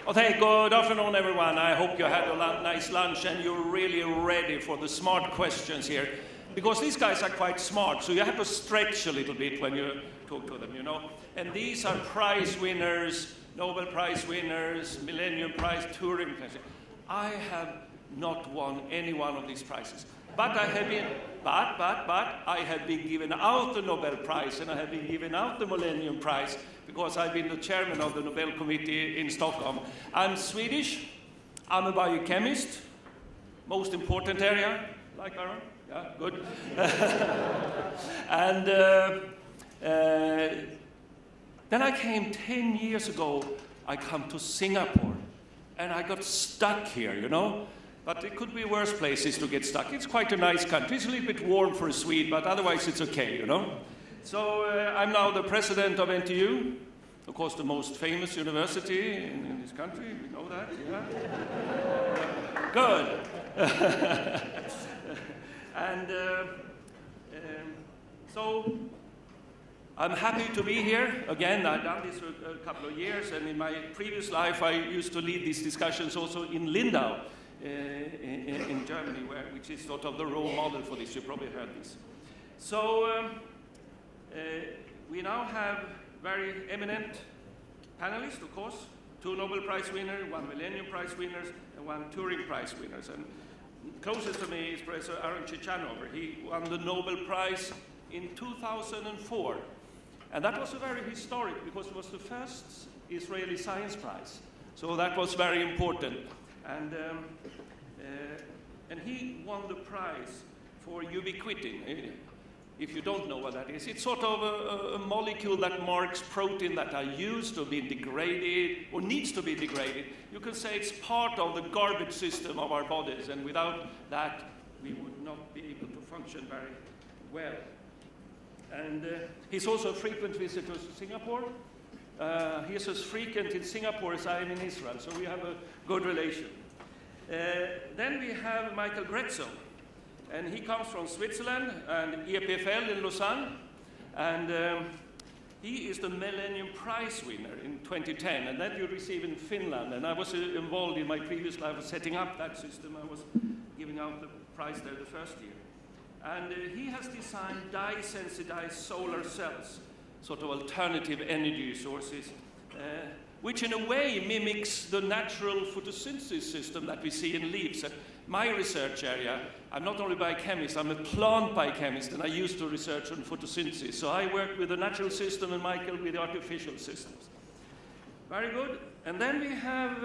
Okay, good afternoon, everyone. I hope you had a nice lunch and you're really ready for the smart questions here. Because these guys are quite smart, so you have to stretch a little bit when you talk to them, you know. And these are prize winners, Nobel Prize winners, Millennium Prize, Turing Prize. I have not won any one of these prizes. But I have been, I have been given out the Nobel Prize and I have been given out the Millennium Prize because I've been the chairman of the Nobel Committee in Stockholm. I'm Swedish, I'm a biochemist, most important area, like Aaron? Yeah, good. And then I came 10 years ago, I come to Singapore and I got stuck here, you know? But it could be worse places to get stuck. It's quite a nice country. It's a little bit warm for a Swede, but otherwise it's okay, you know? So I'm now the president of NTU, of course the most famous university in this country. We know that, yeah? Good. And so I'm happy to be here. Again, I've done this for a couple of years, and in my previous life I used to lead these discussions also in Lindau. In Germany, which is sort of the role model for this. You probably heard this. So we now have very eminent panelists, of course, 2 Nobel Prize winners, 1 Millennium Prize winners, and 1 Turing Prize winners. And closest to me is Professor Ciechanover. He won the Nobel Prize in 2004. And that was a very historic, because it was the first Israeli science prize. So that was very important. And he won the prize for ubiquitin. If you don't know what that is, it's sort of a molecule that marks protein that are used to be degraded or needs to be degraded. You can say it's part of the garbage system of our bodies, and without that, we would not be able to function very well. And he's also a frequent visitor to Singapore. He's as frequent in Singapore as I am in Israel, so we have a good relation. Then we have Michael Grätzel, and he comes from Switzerland and EPFL in Lausanne, and he is the Millennium Prize winner in 2010, and that you receive in Finland. And I was involved in my previous life of setting up that system. I was giving out the prize there the first year. And he has designed dye-sensitized solar cells, sort of alternative energy sources, which in a way mimics the natural photosynthesis system that we see in leaves. And my research area, I'm not only a biochemist, I'm a plant biochemist, and I used to research on photosynthesis. So I work with the natural system, and Michael with the artificial systems. Very good. And then we have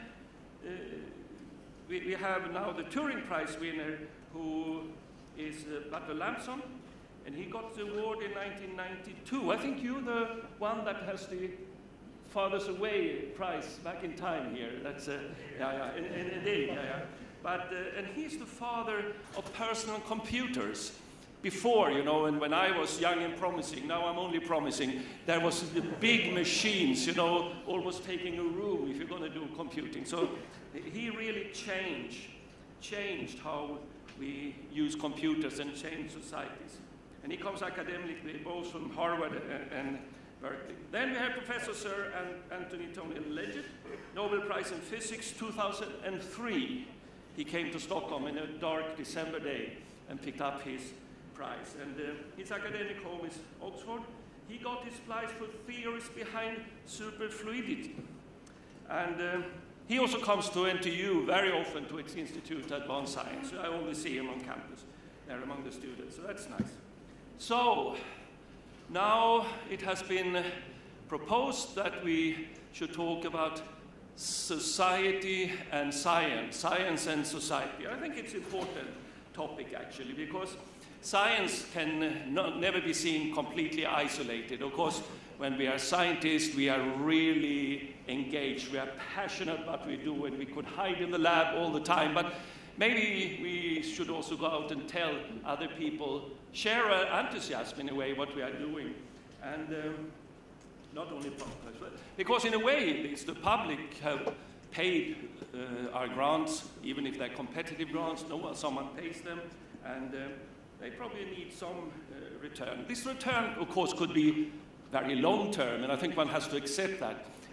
now the Turing Prize winner, who is Butler Lampson, and he got the award in 1992. I think you're the one that has the farthest away prize back in time here. That's indeed. But and he's the father of personal computers. Before, you know, and when I was young and promising, now I'm only promising, there was the big machines, you know, almost taking a room if you're going to do computing. So he really changed how we use computers and change societies. And he comes academically both from Harvard and Bertil. Then we have Professor Sir Anthony Leggett, Nobel Prize in Physics 2003. He came to Stockholm in a dark December day and picked up his prize. And his academic home is Oxford. He got his prize for theories behind superfluidity. And he also comes to NTU very often, to its Institute of Advanced Science. I always see him on campus there among the students, so that's nice. So now it has been proposed that we should talk about society and science and society. I think it's an important topic, actually, because science can never be seen completely isolated. Of course, when we are scientists, we are really engaged. We are passionate about what we do, and we could hide in the lab all the time. But maybe we should also go out and tell other people, share our enthusiasm in a way, what we are doing. And not only public, because in a way, it's the public have paid our grants, even if they're competitive grants. Someone pays them, and they probably need some return. This return, of course, could be very long term, and I think one has to accept that.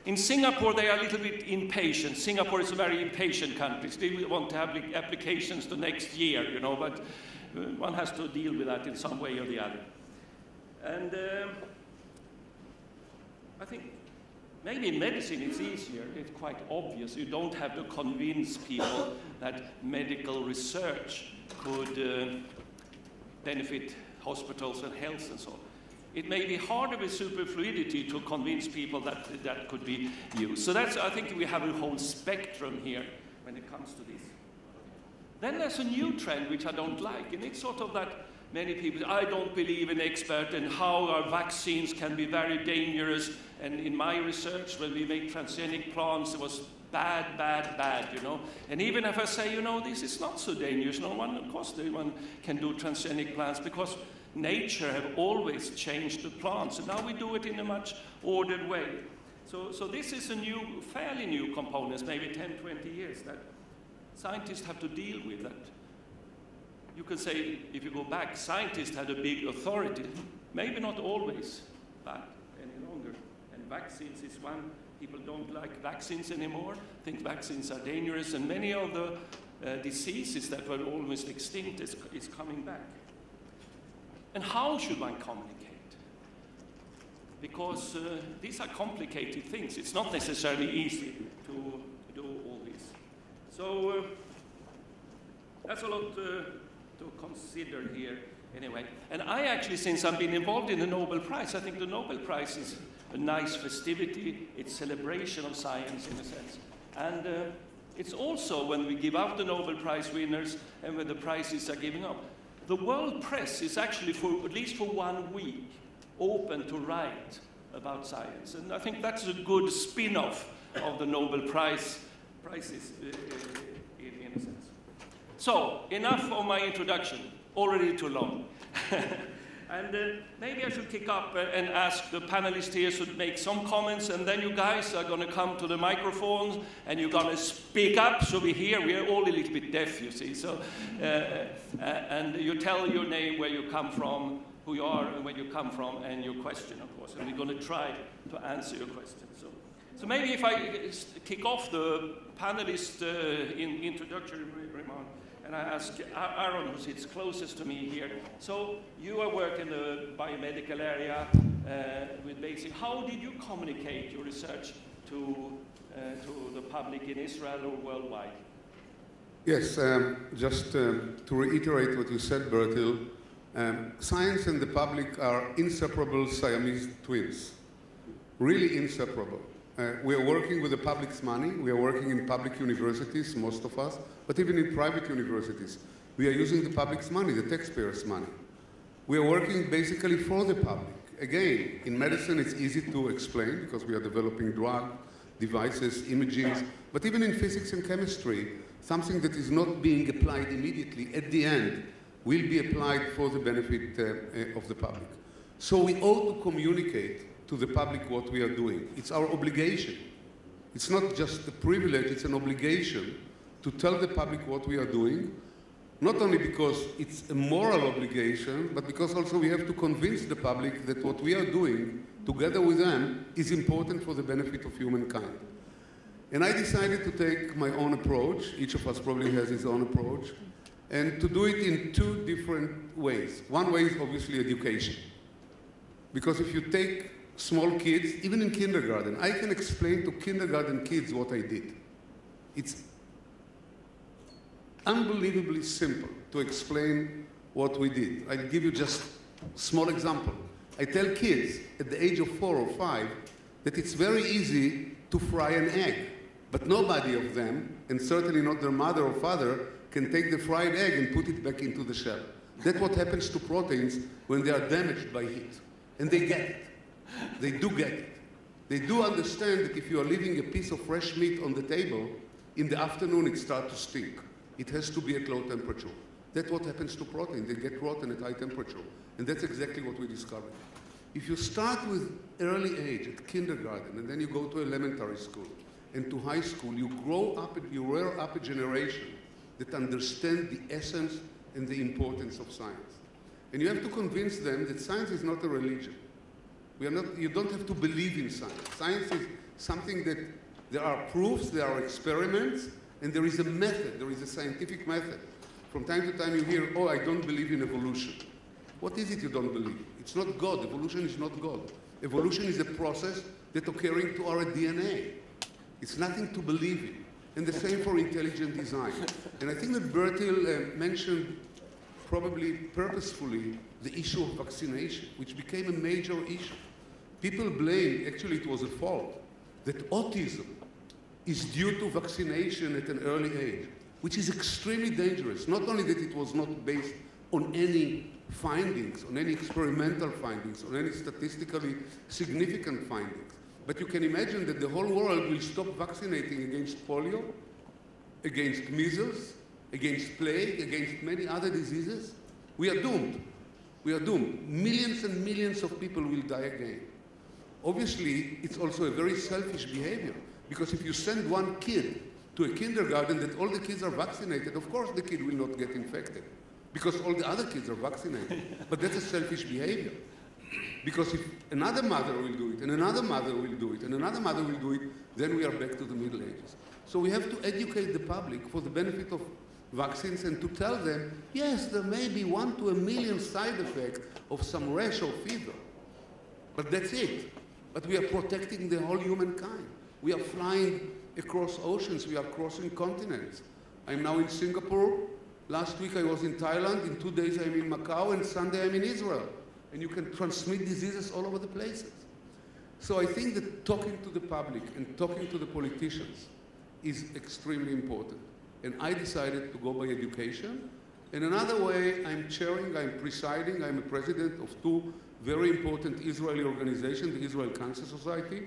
In Singapore, they are a little bit impatient. Singapore is a very impatient country. They want to have applications the next year, you know, but one has to deal with that in some way or the other. And I think maybe in medicine it's easier. It's quite obvious. You don't have to convince people that medical research could benefit hospitals and health and so on. It may be harder with superfluidity to convince people that that could be used. So that's, I think we have a whole spectrum here when it comes to this. Then there's a new trend which I don't like, and it's sort of that many people, I don't believe in expert and how our vaccines can be very dangerous. And in my research, when we make transgenic plants, it was bad, bad, bad, you know. And even if I say, you know, this is not so dangerous, no one, of course, one can do transgenic plants because nature have always changed the plants, and now we do it in a much ordered way. So this is a new, fairly new component, maybe 10, 20 years, that scientists have to deal with that. You can say, if you go back, scientists had a big authority, maybe not always that any longer. And vaccines is one. People don't like vaccines anymore, think vaccines are dangerous, and many of the diseases that were almost extinct is coming back. And how should one communicate? Because these are complicated things. It's not necessarily easy to do all this. So that's a lot to consider here anyway. And I actually, since I've been involved in the Nobel Prize, I think the Nobel Prize is a nice festivity. It's celebration of science in a sense. And it's also when we give out the Nobel Prize winners and when the prizes are given up. The world press is actually, for at least for 1 week, open to write about science. And I think that's a good spin-off of the Nobel prizes in a sense. So, enough of my introduction, already too long. And maybe I should kick up and ask the panelists here to make some comments, and then you guys are going to come to the microphones and you're going to speak up so we hear. We're all a little bit deaf, you see. So, and you tell your name, where you come from, who you are, and where you come from, and your question, of course. And we're going to try to answer your question. So maybe if I kick off the panelist introductory remark, and I ask Aaron, who sits closest to me here. So you are working in the biomedical area with basic. How did you communicate your research to the public in Israel or worldwide? Yes, just to reiterate what you said, Bertil, science and the public are inseparable Siamese twins, really inseparable. We are working with the public's money. We are working in public universities, most of us, but even in private universities. We are using the public's money, the taxpayers' money. We are working basically for the public. Again, in medicine, it's easy to explain because we are developing drug, devices, imaging, but even in physics and chemistry, something that is not being applied immediately, at the end, will be applied for the benefit of the public. So we ought to communicate to the public what we are doing. It's our obligation. It's not just a privilege, it's an obligation to tell the public what we are doing, not only because it's a moral obligation, but because also we have to convince the public that what we are doing together with them is important for the benefit of humankind. And I decided to take my own approach. Each of us probably has his own approach, and to do it in two different ways. One way is obviously education. Because if you take small kids, even in kindergarten, I can explain to kindergarten kids what I did. It's unbelievably simple to explain what we did. I'll give you just a small example. I tell kids at the age of 4 or 5 that it's very easy to fry an egg, but nobody of them, and certainly not their mother or father, can take the fried egg and put it back into the shell. That's what happens to proteins when they are damaged by heat. And they get it. They do get it. They do understand that if you are leaving a piece of fresh meat on the table, in the afternoon it starts to stink. It has to be at low temperature. That's what happens to protein. They get rotten at high temperature. And that's exactly what we discovered. If you start with early age, at kindergarten, and then you go to elementary school and to high school, you rear up a generation that understand the essence and the importance of science. And you have to convince them that science is not a religion. You don't have to believe in science. Science is something that there are proofs, there are experiments, and there is a method, there is a scientific method. From time to time you hear, oh, I don't believe in evolution. What is it you don't believe? It's not God. Evolution is not God. Evolution is a process that's occurring to our DNA. It's nothing to believe in. And the same for intelligent design. And I think that Bertil mentioned, probably purposefully, the issue of vaccination, which became a major issue. People blame, actually it was a fault, that autism is due to vaccination at an early age, which is extremely dangerous. Not only that it was not based on any findings, on any experimental findings, on any statistically significant findings, but you can imagine that the whole world will stop vaccinating against polio, against measles, against plague, against many other diseases. We are doomed. We are doomed. Millions and millions of people will die again. Obviously, it's also a very selfish behavior, because if you send one kid to a kindergarten that all the kids are vaccinated, of course the kid will not get infected, because all the other kids are vaccinated. But that's a selfish behavior. Because if another mother will do it, and another mother will do it, and another mother will do it, then we are back to the Middle Ages. So we have to educate the public for the benefit of vaccines and to tell them, yes, there may be 1 to 1 million side effects of some rash or fever, but that's it. But we are protecting the whole humankind. We are flying across oceans, we are crossing continents. I'm now in Singapore. Last week I was in Thailand, in 2 days I'm in Macau, and Sunday I'm in Israel. And you can transmit diseases all over the places. So I think that talking to the public and talking to the politicians is extremely important. And I decided to go by education. In another way, I'm chairing, I'm presiding, I'm a president of 2 very important Israeli organizations, the Israel Cancer Society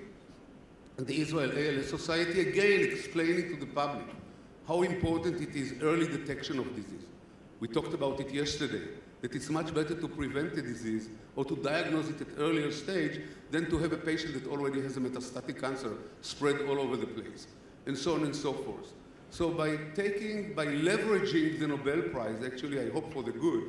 and the Israel ALS Society, again explaining to the public how important it is early detection of disease. We talked about it yesterday, that it's much better to prevent a disease or to diagnose it at earlier stage than to have a patient that already has a metastatic cancer spread all over the place, and so on and so forth. So by leveraging the Nobel Prize, actually I hope for the good,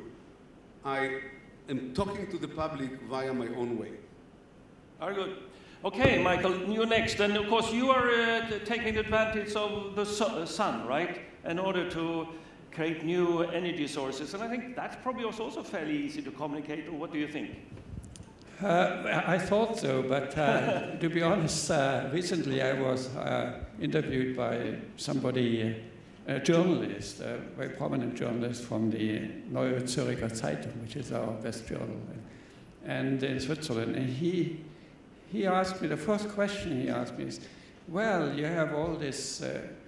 I am talking to the public via my own way. Very good. Okay, Michael, you next. And of course you are taking advantage of the sun, right? In order to create new energy sources. And I think that's probably also fairly easy to communicate, or what do you think? I thought so, but to be honest, recently I was interviewed by somebody, a journalist, a very prominent journalist from the Neue Zürcher Zeitung, which is our best journal, and in Switzerland. And he asked me, the first question he asked me is, well, you have all these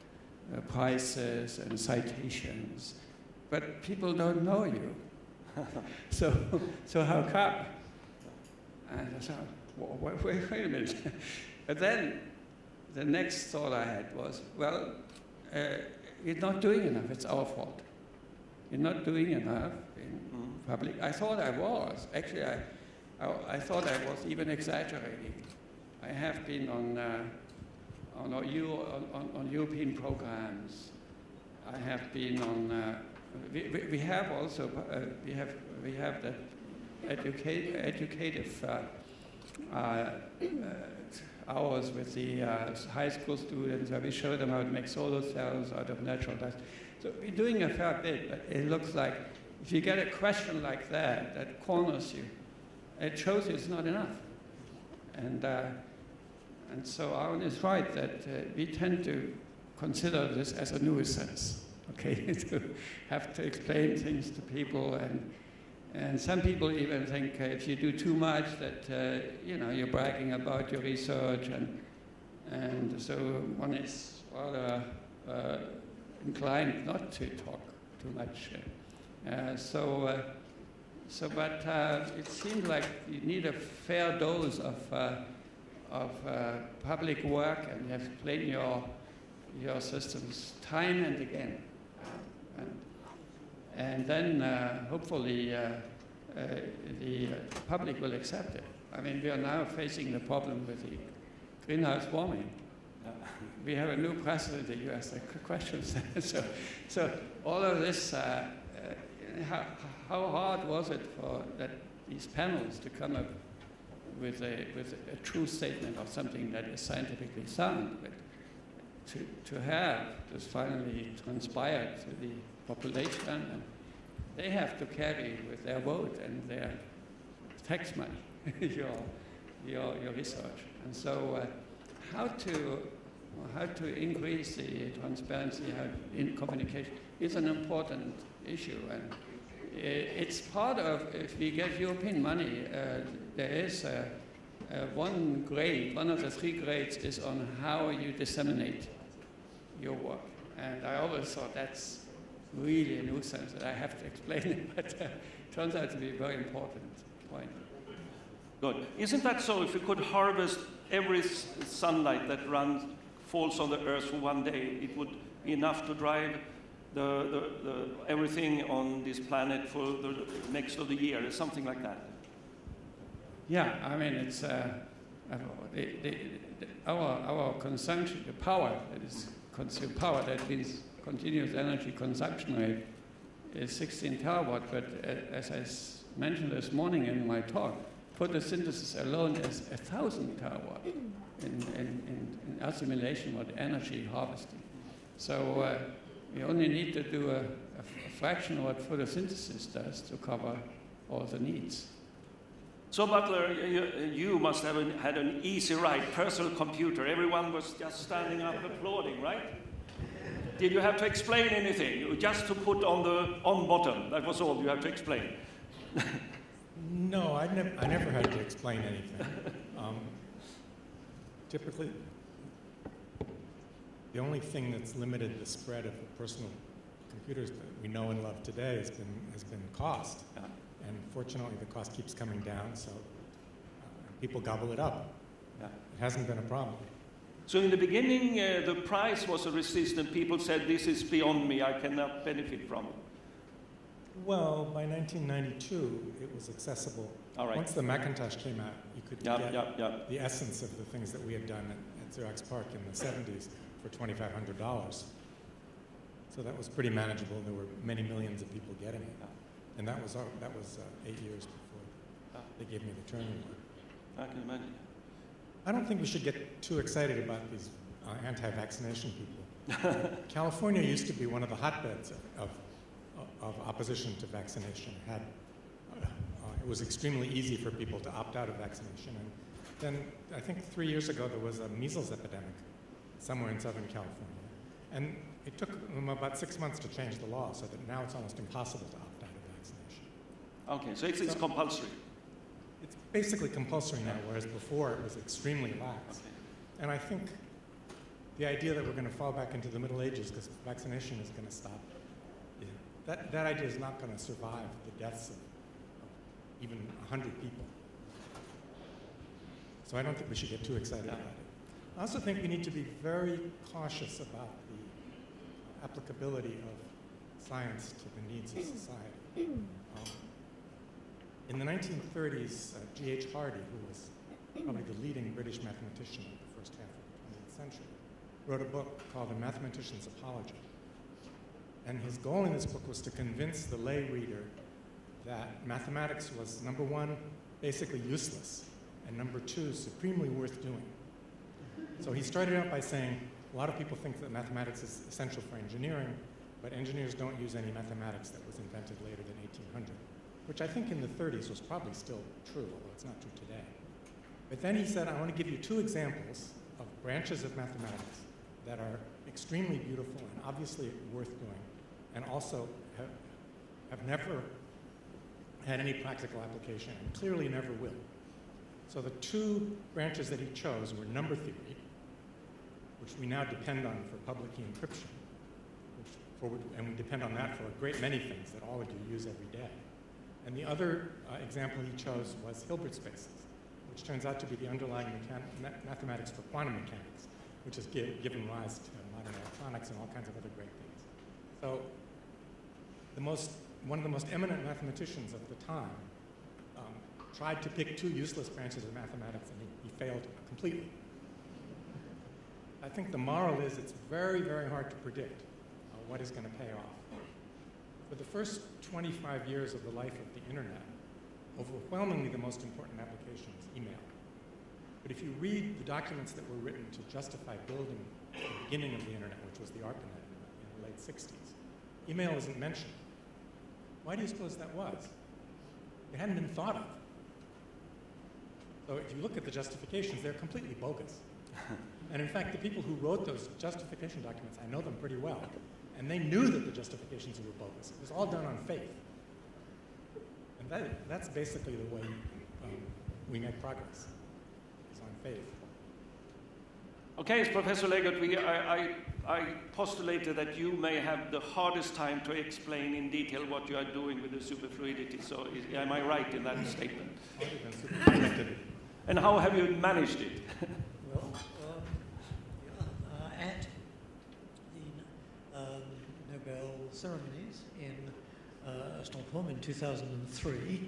prizes and citations, but people don't know you. so how come? And I thought, wait a minute. But then the next thought I had was, well, you're not doing enough. It's our fault. You're not doing enough in public. I thought I was. Actually, I thought I was even exaggerating. I have been on European programs. I have been on. We have also we have the educative hours with the high school students, where we show them how to make solar cells out of natural dust. So we're doing a fair bit, but it looks like if you get a question like that, that corners you, it shows you it's not enough. And so Aaron is right that we tend to consider this as a nuisance, okay, to have to explain things to people, and some people even think if you do too much that you're bragging about your research, and so one is rather inclined not to talk too much. But it seems like you need a fair dose of public work, and you have to explain your systems time and again. And then hopefully the public will accept it. I mean, we are now facing the problem with the greenhouse warming. We have a new president in the US. The questions. so all of this. How hard was it for these panels to come up with a true statement of something that is scientifically sound. But to have this finally transpired to the population, and they have to carry with their vote and their tax money your research. And so how to increase the transparency in communication is an important issue, and it's part of, if we get European money, there is one grade, one of the 3 grades is on how you disseminate your work. And I always thought that's really a nuisance that I have to explain it, but it turns out to be a very important point. Good. Isn't that so? If you could harvest every sunlight that falls on the earth for one day, it would be enough to drive the everything on this planet for the next of the year, or something like that. Yeah, I mean, it's our consumption, the power that is consumed, power that means continuous energy consumption rate is 16 terawatt, but as I mentioned this morning in my talk, photosynthesis alone is 1,000 terawatt in assimilation or energy harvesting. So we only need to do a fraction of what photosynthesis does to cover all the needs. So Butler, you must have had an easy ride, personal computer. Everyone was just standing up applauding, right? Did you have to explain anything? Just to put on the on button, that was all you had to explain. No, I never had to explain anything. Typically, the only thing that's limited the spread of the personal computers that we know and love today has been cost. And fortunately, the cost keeps coming down, so people gobble it up. It hasn't been a problem. So in the beginning, the price was a resistance. People said, this is beyond me, I cannot benefit from it. Well, by 1992, it was accessible. All right. Once the Macintosh came out, you could get the essence of the things that we had done at Xerox PARC in the 70s for $2,500. So that was pretty manageable. There were many millions of people getting it. And that was 8 years before they gave me the Turing Award. I can imagine. I don't think we should get too excited about these anti-vaccination people. California used to be one of the hotbeds of opposition to vaccination. It was extremely easy for people to opt out of vaccination. And then I think 3 years ago there was a measles epidemic somewhere in Southern California. And it took them about 6 months to change the law so that now it's almost impossible to opt out of vaccination. Okay, so it's compulsory. It's basically compulsory now, whereas before it was extremely lax. Okay. And I think the idea that we're going to fall back into the Middle Ages because vaccination is going to stop, that idea is not going to survive the deaths of even 100 people. So I don't think we should get too excited about it. I also think we need to be very cautious about the applicability of science to the needs of society. In the 1930s, G.H. Hardy, who was probably the leading British mathematician of the first half of the 20th century, wrote a book called A Mathematician's Apology. And his goal in this book was to convince the lay reader that mathematics was, number one, basically useless, and number two, supremely worth doing. So he started out by saying, a lot of people think that mathematics is essential for engineering, but engineers don't use any mathematics that was invented later than 1800, which I think in the 30s was probably still true, although it's not true today. But then he said, I want to give you two examples of branches of mathematics that are extremely beautiful and obviously worth doing, and also have never had any practical application and clearly never will. So the two branches that he chose were number theory, which we now depend on for public key encryption, and we depend on that for a great many things that all of you use every day. And the other example he chose was Hilbert spaces, which turns out to be the underlying mathematics for quantum mechanics, which has given rise to modern electronics and all kinds of other great things. So one of the most eminent mathematicians of the time tried to pick two useless branches of mathematics, and he failed completely. I think the moral is it's very, very hard to predict what is going to pay off. For the first 25 years of the life of the internet, overwhelmingly the most important application is email. But if you read the documents that were written to justify building the beginning of the internet, which was the ARPANET in the late 60s, email isn't mentioned. Why do you suppose that was? It hadn't been thought of. So if you look at the justifications, they're completely bogus. And in fact, the people who wrote those justification documents, I know them pretty well, and they knew that the justifications were bogus. It was all done on faith. And that's basically the way we make progress, is on faith. Okay, Professor Leggett, I postulated that you may have the hardest time to explain in detail what you are doing with the superfluidity. So am I right in that statement? And how have you managed it? Well, at the Nobel ceremonies in Stockholm in 2003,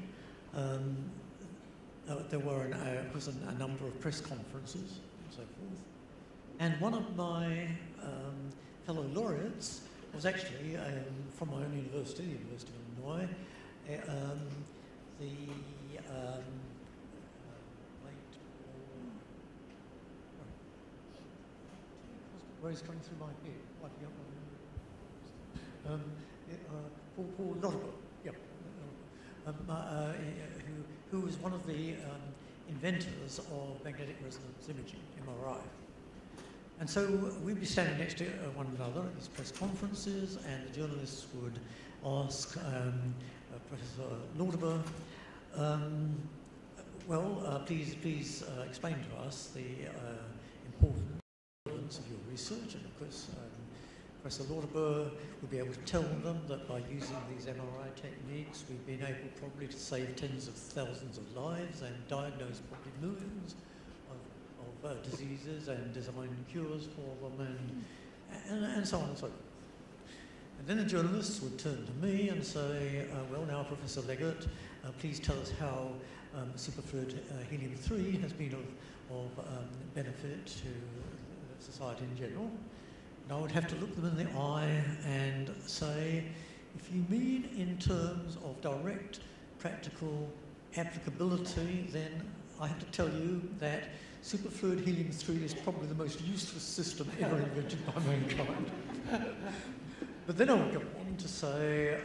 there were a number of press conferences and so forth. And one of my fellow laureates was actually from my own university, the University of Illinois, the where is coming through my head? Paul Lauterbach, yeah, who was one of the inventors of magnetic resonance imaging, MRI. And so we'd be standing next to one another at these press conferences, and the journalists would ask Professor Lauterbach, please explain to us the importance of your research. And of course, Professor Lauterbach would be able to tell them that by using these MRI techniques, we've been able probably to save tens of thousands of lives and diagnose probably millions of diseases and design cures for them, and so on and so forth. And then the journalists would turn to me and say, well, now, Professor Leggett, please tell us how superfluid helium-3 has been of benefit to society in general. And I would have to look them in the eye and say, if you mean in terms of direct practical applicability, then I have to tell you that superfluid helium-3 is probably the most useless system ever invented by mankind. But then I would go on to say,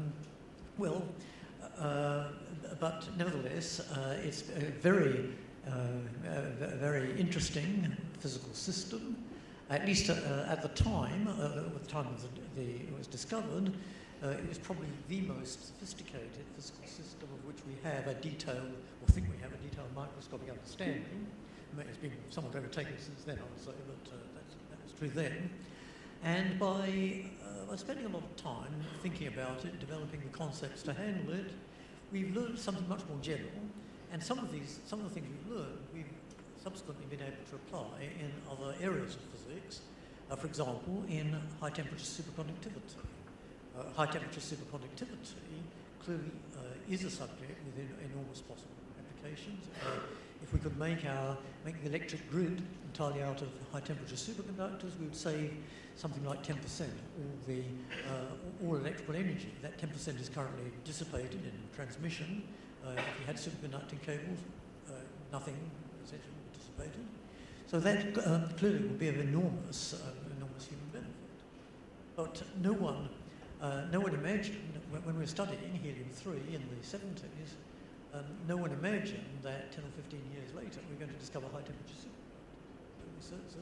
but nevertheless, it's a very interesting physical system. At least at the time, it was discovered, it was probably the most sophisticated physical system of which we have a detailed, or think we have a detailed microscopic understanding. It's been somewhat overtaken since then, I would say, but that was true then. And by spending a lot of time thinking about it, developing the concepts to handle it, we've learned something much more general. And some of the things we've learned, we've subsequently been able to apply in other areas of physics. For example, in high-temperature superconductivity. High-temperature superconductivity clearly is a subject with enormous possible applications. If we could make the electric grid entirely out of high-temperature superconductors, we would save something like 10% all electrical energy. That 10% is currently dissipated in transmission. If you had superconducting cables, nothing essentially would be dissipated. So that clearly would be of enormous human benefit. But no one imagined, when we were studying helium-3 in the 70s, no one imagined that 10 or 15 years later we're going to discover high-temperature superconductors.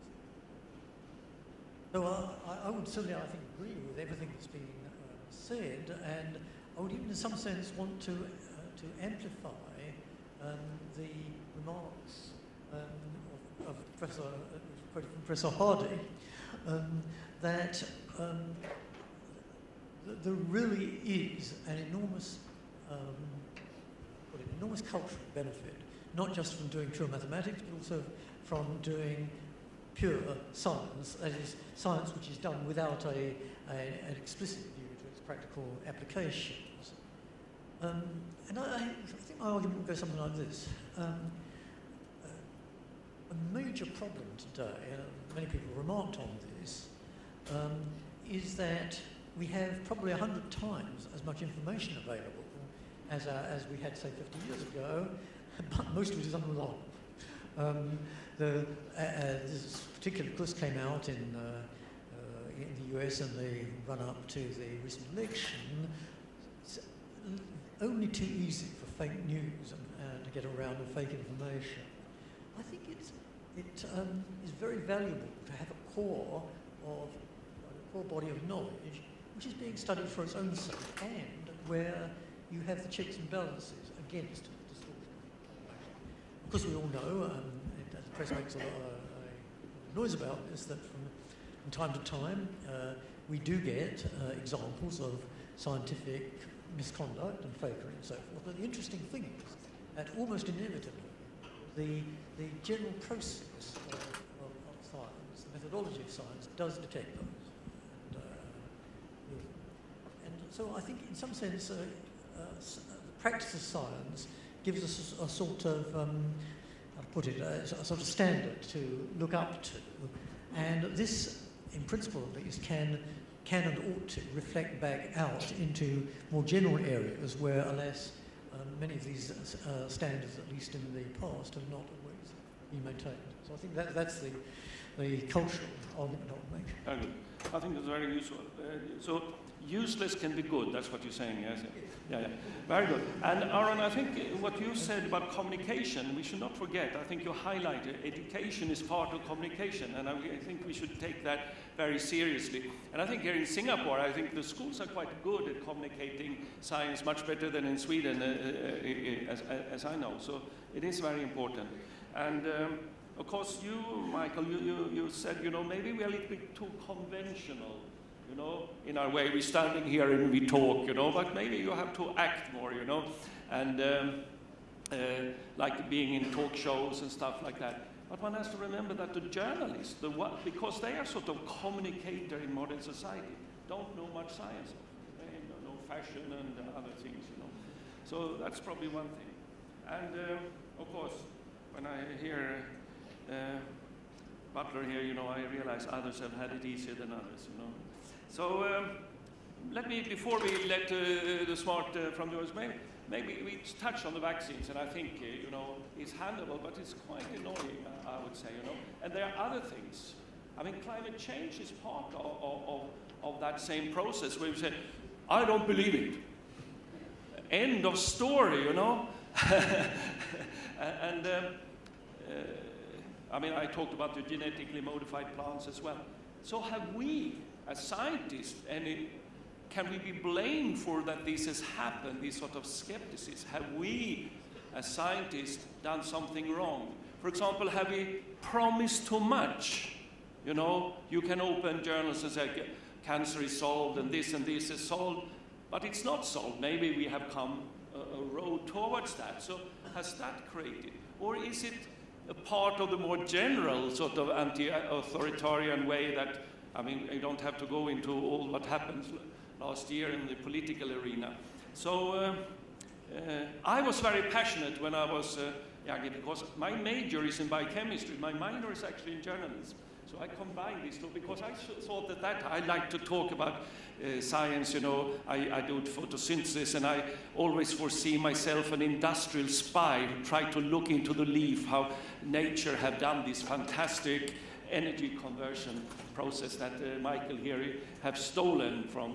So I would certainly, I think, agree with everything that's been said, and I would even, in some sense, want to amplify the remarks of Professor Hardy, that there really is an enormous cultural benefit, not just from doing pure mathematics, but also from doing pure science, that is, science which is done without an explicit view to its practical applications. And I think my argument would go something like this. A major problem today, many people remarked on this, is that we have probably 100 times as much information available as we had, say, 50 years ago, but most of it is unreliable. This particular quiz came out in the US in the run-up to the recent election. It's only too easy for fake news and to get around with fake information. I think it is very valuable to have a core body of knowledge which is being studied for its own sake, and where you have the checks and balances against distortion. Of course, we all know, and the press makes a lot of noise about this, that from time to time we do get examples of scientific misconduct and fakery and so forth. But the interesting thing is that almost inevitably the general process of science, the methodology of science, does detect those. And so I think in some sense the practice of science gives us a sort of, how to put it, a sort of standard to look up to. And this, in principle at least, can and ought to reflect back out into more general areas where, alas, many of these standards, at least in the past, have not always been maintained. So I think that's the cultural argument I would make. Very good. I think it's very useful. So useless can be good, that's what you're saying, yes? Yeah. Very good. And Aaron, I think what you said about communication, we should not forget. I think you highlighted education is part of communication, and I think we should take that very seriously. And I think here in Singapore, I think the schools are quite good at communicating science, much better than in Sweden, as I know. So it is very important. And of course, you, Michael, you said, maybe we're a little bit too conventional, in our way. We're standing here and we talk, but maybe you have to act more, and like being in talk shows and stuff like that. But one has to remember that the journalists, because they are sort of communicator in modern society, don't know much science. They know fashion and other things, So that's probably one thing. And of course, when I hear Butler here, I realize others have had it easier than others, So let me, before we let the smart from yours, maybe we touch on the vaccines, and I think, it's handleable, but it's quite annoying, I would say, And there are other things. I mean, climate change is part of that same process where you say, I don't believe it. End of story, And I mean, I talked about the genetically modified plants as well. So have we, as scientists, can we be blamed for that this has happened, this sort of skepticism? Have we, as scientists, done something wrong? For example, have we promised too much? You can open journals and say, cancer is solved and this is solved, but it's not solved. Maybe we have come a road towards that. So has that created? Or is it a part of the more general sort of anti-authoritarian way that, I mean, you don't have to go into all what happened last year in the political arena. So I was very passionate when I was young, because my major is in biochemistry. My minor is actually in journalism. So I combined these two because I thought that I like to talk about science, I do photosynthesis, and I always foresee myself an industrial spy who tried to look into the leaf, how nature have done this fantastic energy conversion process that Michael here have stolen from,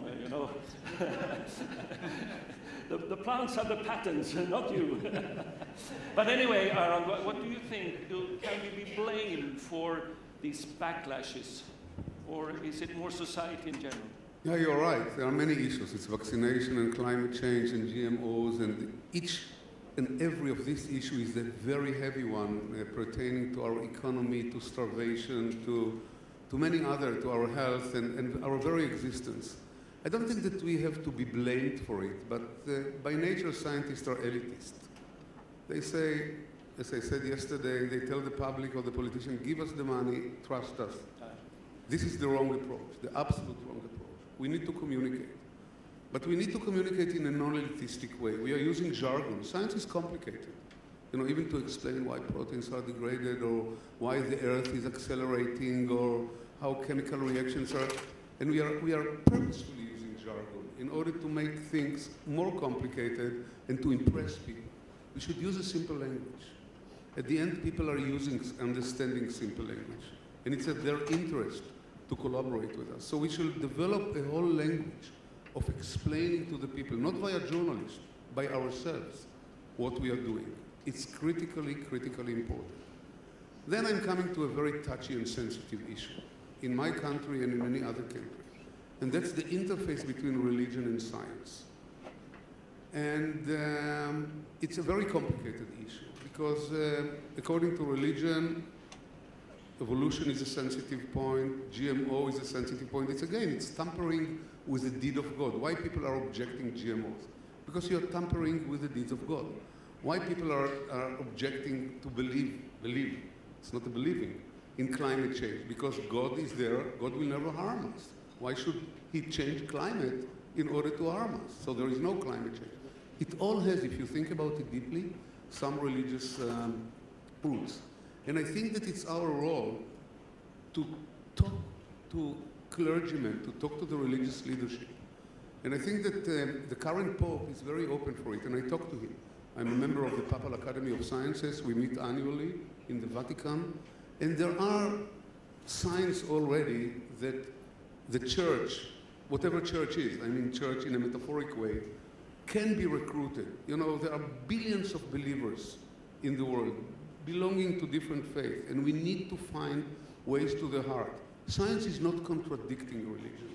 The plants have the patents, not you. But anyway, Aaron, what do you think? Can we be blamed for these backlashes, or is it more society in general? Yeah, you're right. There are many issues. It's vaccination and climate change and GMOs, and each and every of these issues is a very heavy one pertaining to our economy, to starvation, to many other, to our health and our very existence. I don't think that we have to be blamed for it, but by nature scientists are elitist. They say, as I said yesterday, they tell the public or the politician, give us the money, trust us. This is the wrong approach, the absolute wrong approach. We need to communicate. But we need to communicate in a non-elitistic way. We are using jargon. Science is complicated. Even to explain why proteins are degraded or why the Earth is accelerating or how chemical reactions are. And we are purposefully using jargon. in order to make things more complicated and to impress people. We should use a simple language. At the end, people are understanding simple language. And it's at their interest to collaborate with us. So we should develop a whole language of explaining to the people, not via journalists, by ourselves, what we are doing. It's critically, critically important. Then I'm coming to a very touchy and sensitive issue in my country and in many other countries. And that's the interface between religion and science. And it's a very complicated issue because according to religion, evolution is a sensitive point, GMO is a sensitive point. It's tampering with the deed of God. Why people are objecting GMOs? Because you're tampering with the deeds of God. Why people are objecting to believe, it's not a believing, in climate change? Because God is there, God will never harm us. Why should he change climate in order to harm us? So there is no climate change. It all has, if you think about it deeply, some religious roots. And I think that it's our role to talk to clergymen, to talk to the religious leadership. And I think that the current Pope is very open for it, and I talk to him. I'm a member of the Papal Academy of Sciences. We meet annually in the Vatican. And there are signs already that the church, whatever church is, I mean church in a metaphoric way, can be recruited. You know, there are billions of believers in the world belonging to different faiths, and we need to find ways to the heart. Science is not contradicting religion.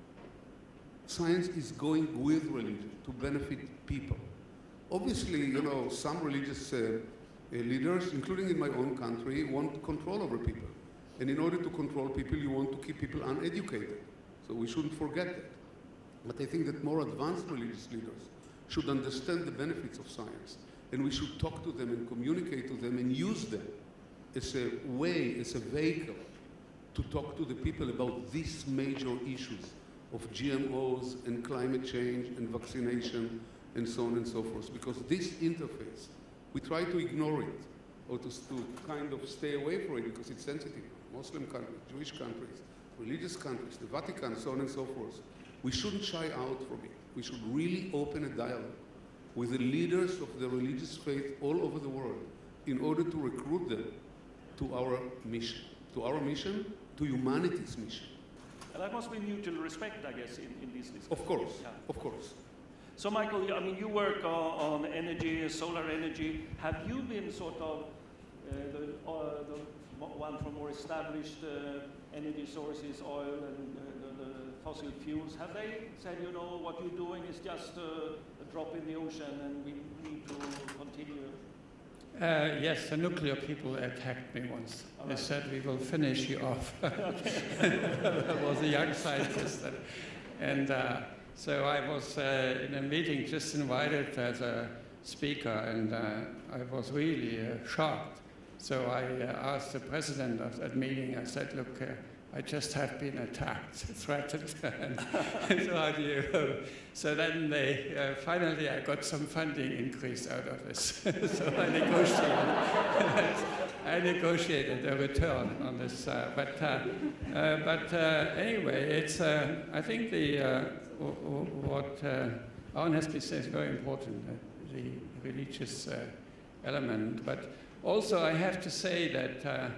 Science is going with religion to benefit people. Obviously, you know, some religious leaders, including in my own country, want control over people. And in order to control people, you want to keep people uneducated. So we shouldn't forget that. But I think that more advanced religious leaders should understand the benefits of science. And we should talk to them and communicate to them and use them as a way, as a vehicle to talk to the people about these major issues of GMOs and climate change and vaccination and so on and so forth. Because this interface, we try to ignore it or to kind of stay away from it because it's sensitive. Muslim countries, Jewish countries, religious countries, the Vatican, so on and so forth. We shouldn't shy out from it. We should really open a dialogue with the leaders of the religious faith all over the world in order to recruit them to our mission, to humanity's mission. And that must be mutual respect, I guess, in these discussions. Of course, yeah. Of course. So, Michael, I mean, you work on energy, solar energy. Have you been sort of the one from more established energy sources, oil and the fossil fuels? Have they said, you know, what you're doing is just a drop in the ocean and we need to continue? Yes, the nuclear people attacked me once. They said, we will finish you off. I was a young scientist. So I was in a meeting just invited as a speaker, and I was really shocked. So I asked the president of that meeting, I said, look, I just have been attacked, threatened. So then they, finally I got some funding increase out of this. So I negotiated a return on this. But anyway, it's, I think what Aaron has been saying is very important, the religious element. But also I have to say that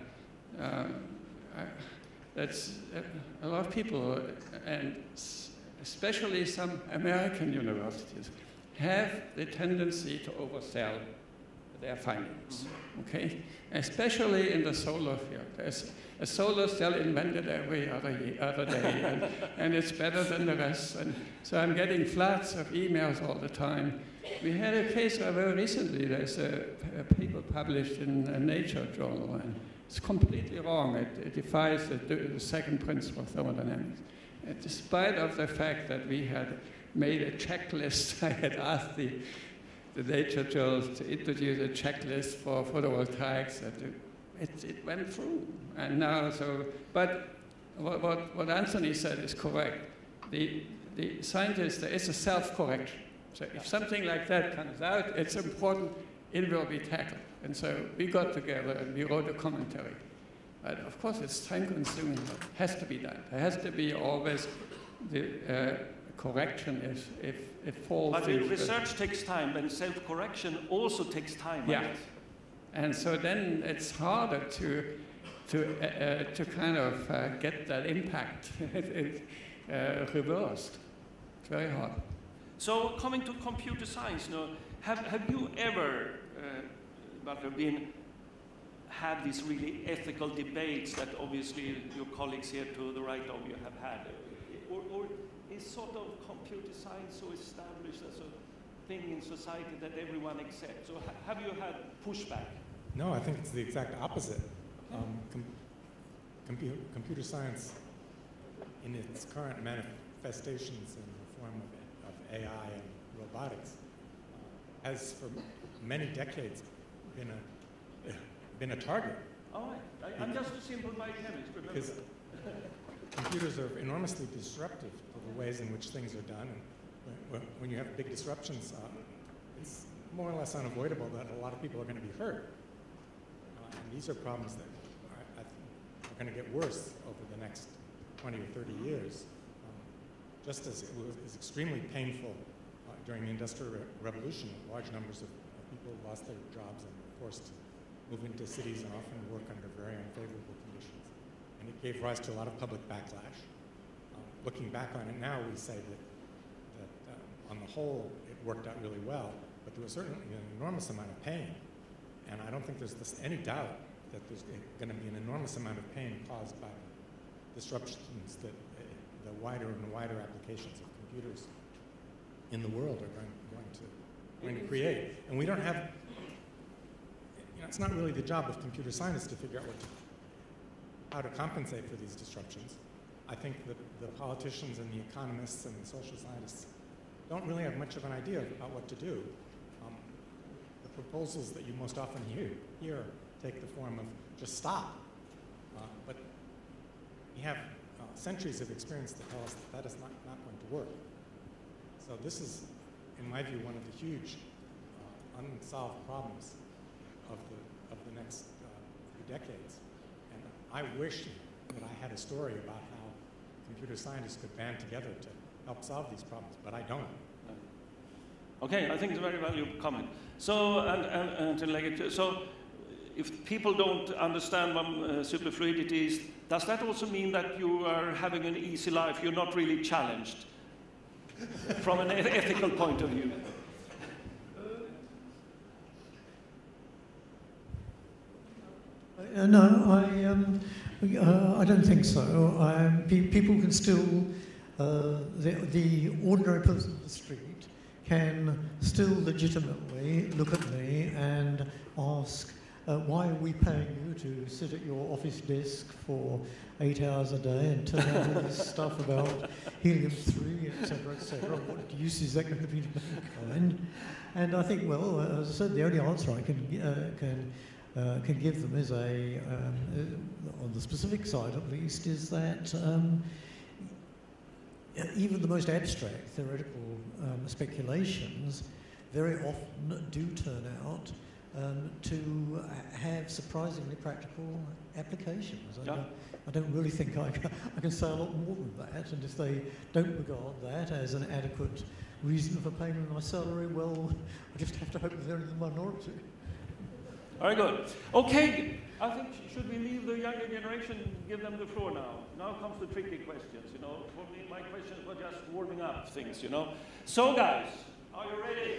that's a lot of people, and especially some American universities, have the tendency to oversell their findings, okay? Especially in the solar field. There's a solar cell invented every other day, and it's better than the rest. And so I'm getting floods of emails all the time. We had a case very recently. There's a paper published in a Nature journal, and it's completely wrong. It defies the second principle of thermodynamics. And despite of the fact that we had made a checklist, I had asked the Nature journals to introduce a checklist for photovoltaics. It went through. And now, but what Anthony said is correct. The scientists, there is a self-correction. So if something like that comes out, it's important, it will be tackled. And so we got together and we wrote a commentary. But of course, it's time-consuming, but it has to be done. There has to be always the correction if false. But research takes time, and self-correction also takes time. Yeah, right? and so then it's harder to kind of get that impact reversed. It's very hard. So coming to computer science, have you ever, Butler, had these really ethical debates that obviously your colleagues here to the right of you have had? Or is sort of computer science so established as a thing in society that everyone accepts? Or have you had pushback? No, I think it's the exact opposite. Computer science, in its current manifestations in the form of AI and robotics, has for many decades been a target. All right. I'm just a simple biochemist, remember. Because computers are enormously disruptive to the ways in which things are done. And when you have big disruptions, it's more or less unavoidable that a lot of people are going to be hurt. And these are problems that are going to get worse over the next 20 or 30 years. Just as it was extremely painful during the Industrial Revolution, large numbers of people lost their jobs and were forced to move into cities and often work under very unfavorable conditions. And it gave rise to a lot of public backlash. Looking back on it now, we say that on the whole, it worked out really well, but there was certainly an enormous amount of pain. And I don't think there's any doubt that there's going to be an enormous amount of pain caused by the disruptions that the wider and wider applications of computers in the world are going to create. And we don't have, it's not really the job of computer scientists to figure out how to compensate for these disruptions. I think that the politicians and the economists and the social scientists don't really have much of an idea about what to do. The proposals that you most often hear take the form of just stop. But we have centuries of experience that tell us that is not going to work. So this is, in my view, one of the huge unsolved problems of the next few decades. And I wish that I had a story about how computer scientists could band together to help solve these problems, but I don't. Okay, I think it's a very valuable comment. So, and to Leggett, so if people don't understand what superfluidity is, does that also mean that you are having an easy life? You're not really challenged from an ethical point of view? No, I don't think so. People can still, the ordinary person on the street can still legitimately look at me and ask, why are we paying you to sit at your office desk for 8 hours a day and turn out all this stuff about helium-3, etc., etc.? What use is that going to be to mankind? And I think, well, as I said, the only answer I can give them is on the specific side at least, is that even the most abstract theoretical speculations very often do turn out to have surprisingly practical applications. I don't really think I can say a lot more than that, and if they don't regard that as an adequate reason for paying my salary, well, I just have to hope that they're in the minority. Very good. Okay, I think, should we leave the younger generation and give them the floor now? Now comes the tricky questions, For me, my questions were just warming up things, So, guys, are you ready?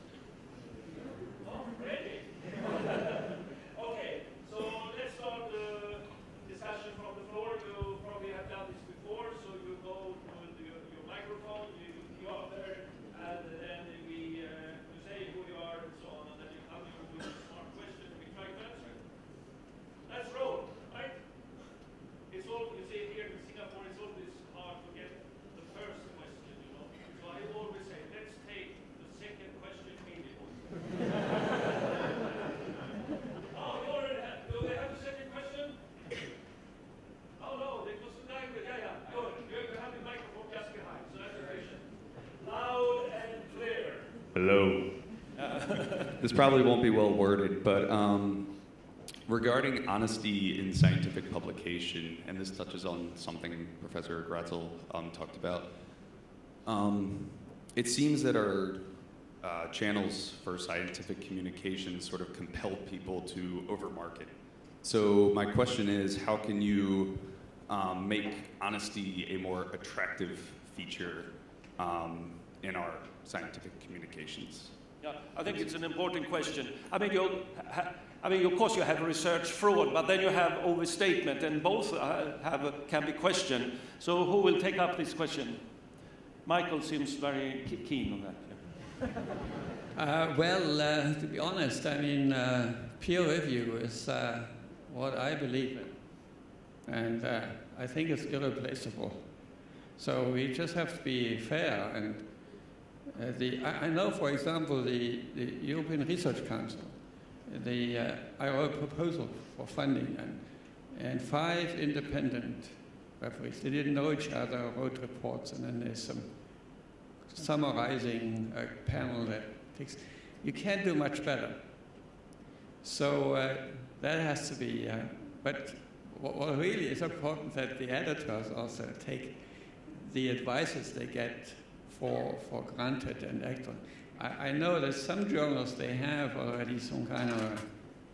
Oh, ready? Okay, so let's start the discussion from the floor. You probably have done this before, so you go to your microphone, you up there, and then you say who you are and so on, and then you come here with a smart question and we try to answer it. Let's roll, right? It's all, you see here in Singapore, it's always hard to get the first question, So I always say, let's take the second question immediately. Do they have a second question? Oh no, it was the language. Yeah, good. You have the microphone just behind, so that's efficient. Loud and clear. Hello. This probably won't be well worded, but regarding honesty in scientific publication, and this touches on something Professor Grätzel talked about, It seems that our channels for scientific communication sort of compel people to overmarket. So my question is, how can you make honesty a more attractive feature in our scientific communications? Yeah, I think it's an important question. I mean, of course, you have research fraud, but then you have overstatement, and both can be questioned. So, who will take up this question? Michael seems very keen on that. Well, to be honest, I mean, peer review is what I believe in, and I think it's irreplaceable. So we just have to be fair. And I know, for example, the European Research Council. I wrote a proposal for funding, and 5 independent referees, they didn't know each other, wrote reports, and then there's some summarizing panel that takes. You can't do much better. So that has to be, but what really is important that the editors also take the advices they get for granted and act on. I know that some journals, they have already some kind of a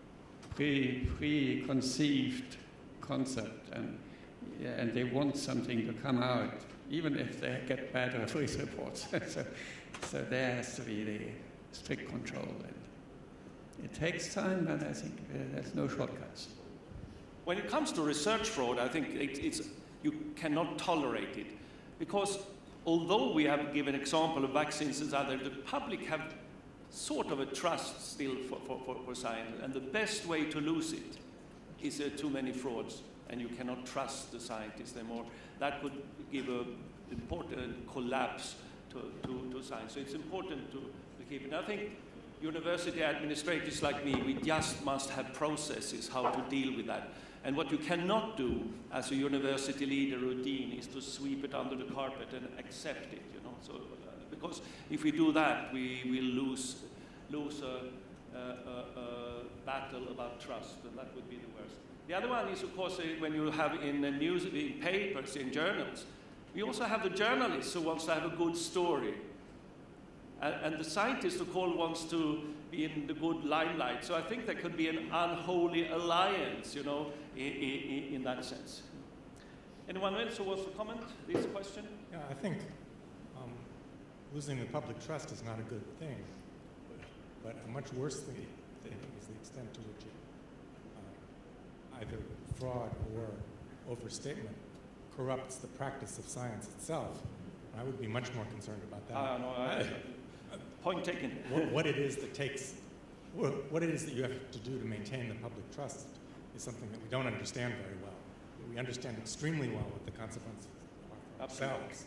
preconceived concept, and they want something to come out, even if they get bad referees reports. so there has to be the strict control. And it takes time, but I think there's no shortcuts. When it comes to research fraud, I think you cannot tolerate it, because although we have given example of vaccines and other, the public have sort of a trust still for science, and the best way to lose it is too many frauds, and you cannot trust the scientists anymore. That could give an important collapse to science. So it's important to keep it. And I think university administrators like me, we just must have processes how to deal with that. And what you cannot do as a university leader or dean is to sweep it under the carpet and accept it, you know. So, because if we do that, we will lose a battle about trust, and that would be the worst. The other one is, of course, when you have in news, in papers, in journals, we also have the journalist who wants to have a good story. And the scientist, of course, wants to be in the good limelight. So I think there could be an unholy alliance, you know, in that sense. Anyone else who wants to comment this question? Yeah, I think losing the public trust is not a good thing. But a much worse thing is the extent to which either fraud or overstatement corrupts the practice of science itself. I would be much more concerned about that. Point taken. What it is that you have to do to maintain the public trust is something that we don't understand very well. We understand extremely well what the consequences are for ourselves.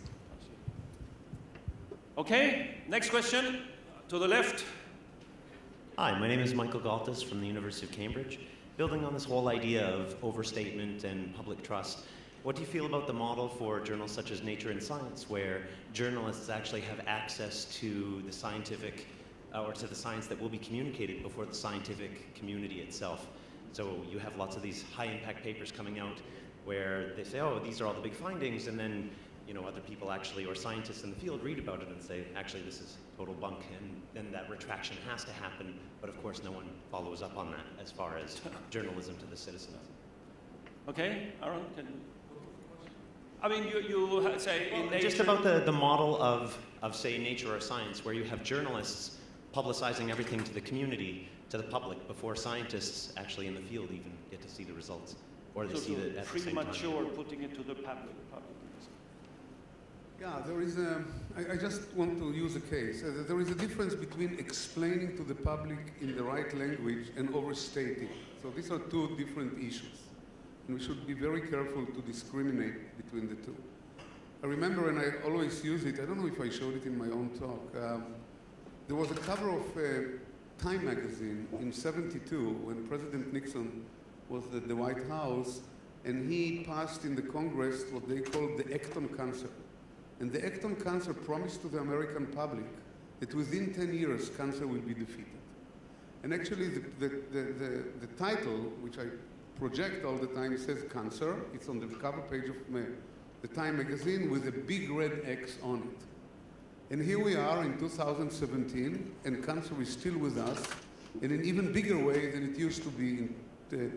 Okay, next question to the left. Hi, my name is Michael Galtas from the University of Cambridge. Building on this whole idea of overstatement and public trust, what do you feel about the model for journals such as Nature and Science, where journalists actually have access to the scientific, or to the science that will be communicated before the scientific community itself? So you have lots of these high-impact papers coming out where they say, oh, these are all the big findings, and then, you know, other people actually, or scientists in the field, read about it and say, actually, this is total bunk, and then that retraction has to happen, but of course no one follows up on that as far as journalism to the citizens. Okay, Aaron, can you? I mean, you say in Nature... Just about the model of, say, Nature or Science, where you have journalists publicizing everything to the community, to the public, before scientists actually in the field even get to see the results, or they see it at the same time. Premature putting it to the public. Yeah, there is I just want to use a case. There is a difference between explaining to the public in the right language and overstating. So these are two different issues. And we should be very careful to discriminate between the two. I remember, and I always use it, I don't know if I showed it in my own talk, there was a cover of Time magazine in '72 when President Nixon was at the White House, and he passed in the Congress what they called the Acton Cancer. And the Acton Cancer promised to the American public that within 10 years, cancer will be defeated. And actually, the title, which I project all the time, says cancer. It's on the cover page of the Time magazine with a big red X on it. And here we are in 2017, and cancer is still with us in an even bigger way than it used to be in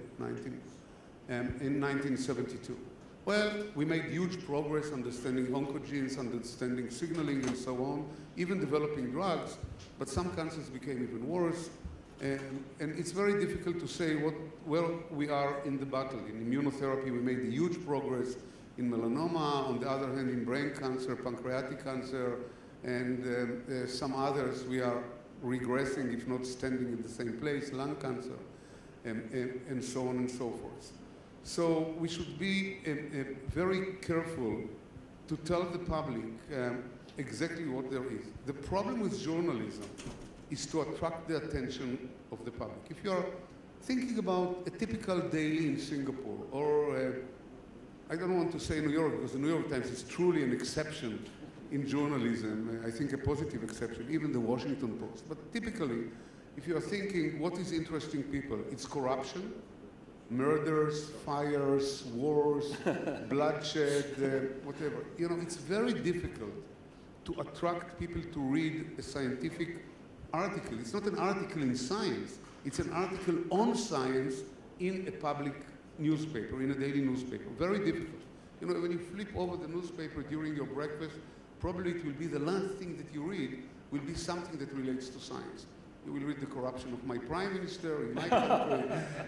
1972. Well, we made huge progress understanding oncogenes, understanding signaling, and so on, even developing drugs, but some cancers became even worse. And it's very difficult to say where we are in the battle. In immunotherapy, we made huge progress in melanoma, on the other hand, in brain cancer, pancreatic cancer, and some others we are regressing, if not standing in the same place, lung cancer, and so on and so forth. So we should be very careful to tell the public exactly what there is. The problem with journalism is to attract the attention of the public. If you're thinking about a typical daily in Singapore, or I don't want to say New York, because the New York Times is truly an exception in journalism, I think a positive exception, even the Washington Post. But typically, if you are thinking what is interesting people, it's corruption, murders, fires, wars, bloodshed, whatever. You know, it's very difficult to attract people to read a scientific article. It's not an article in science, it's an article on science in a public newspaper, in a daily newspaper. Very difficult. You know, when you flip over the newspaper during your breakfast, probably it will be the last thing that you read will be something that relates to science. You will read the corruption of my prime minister in my country,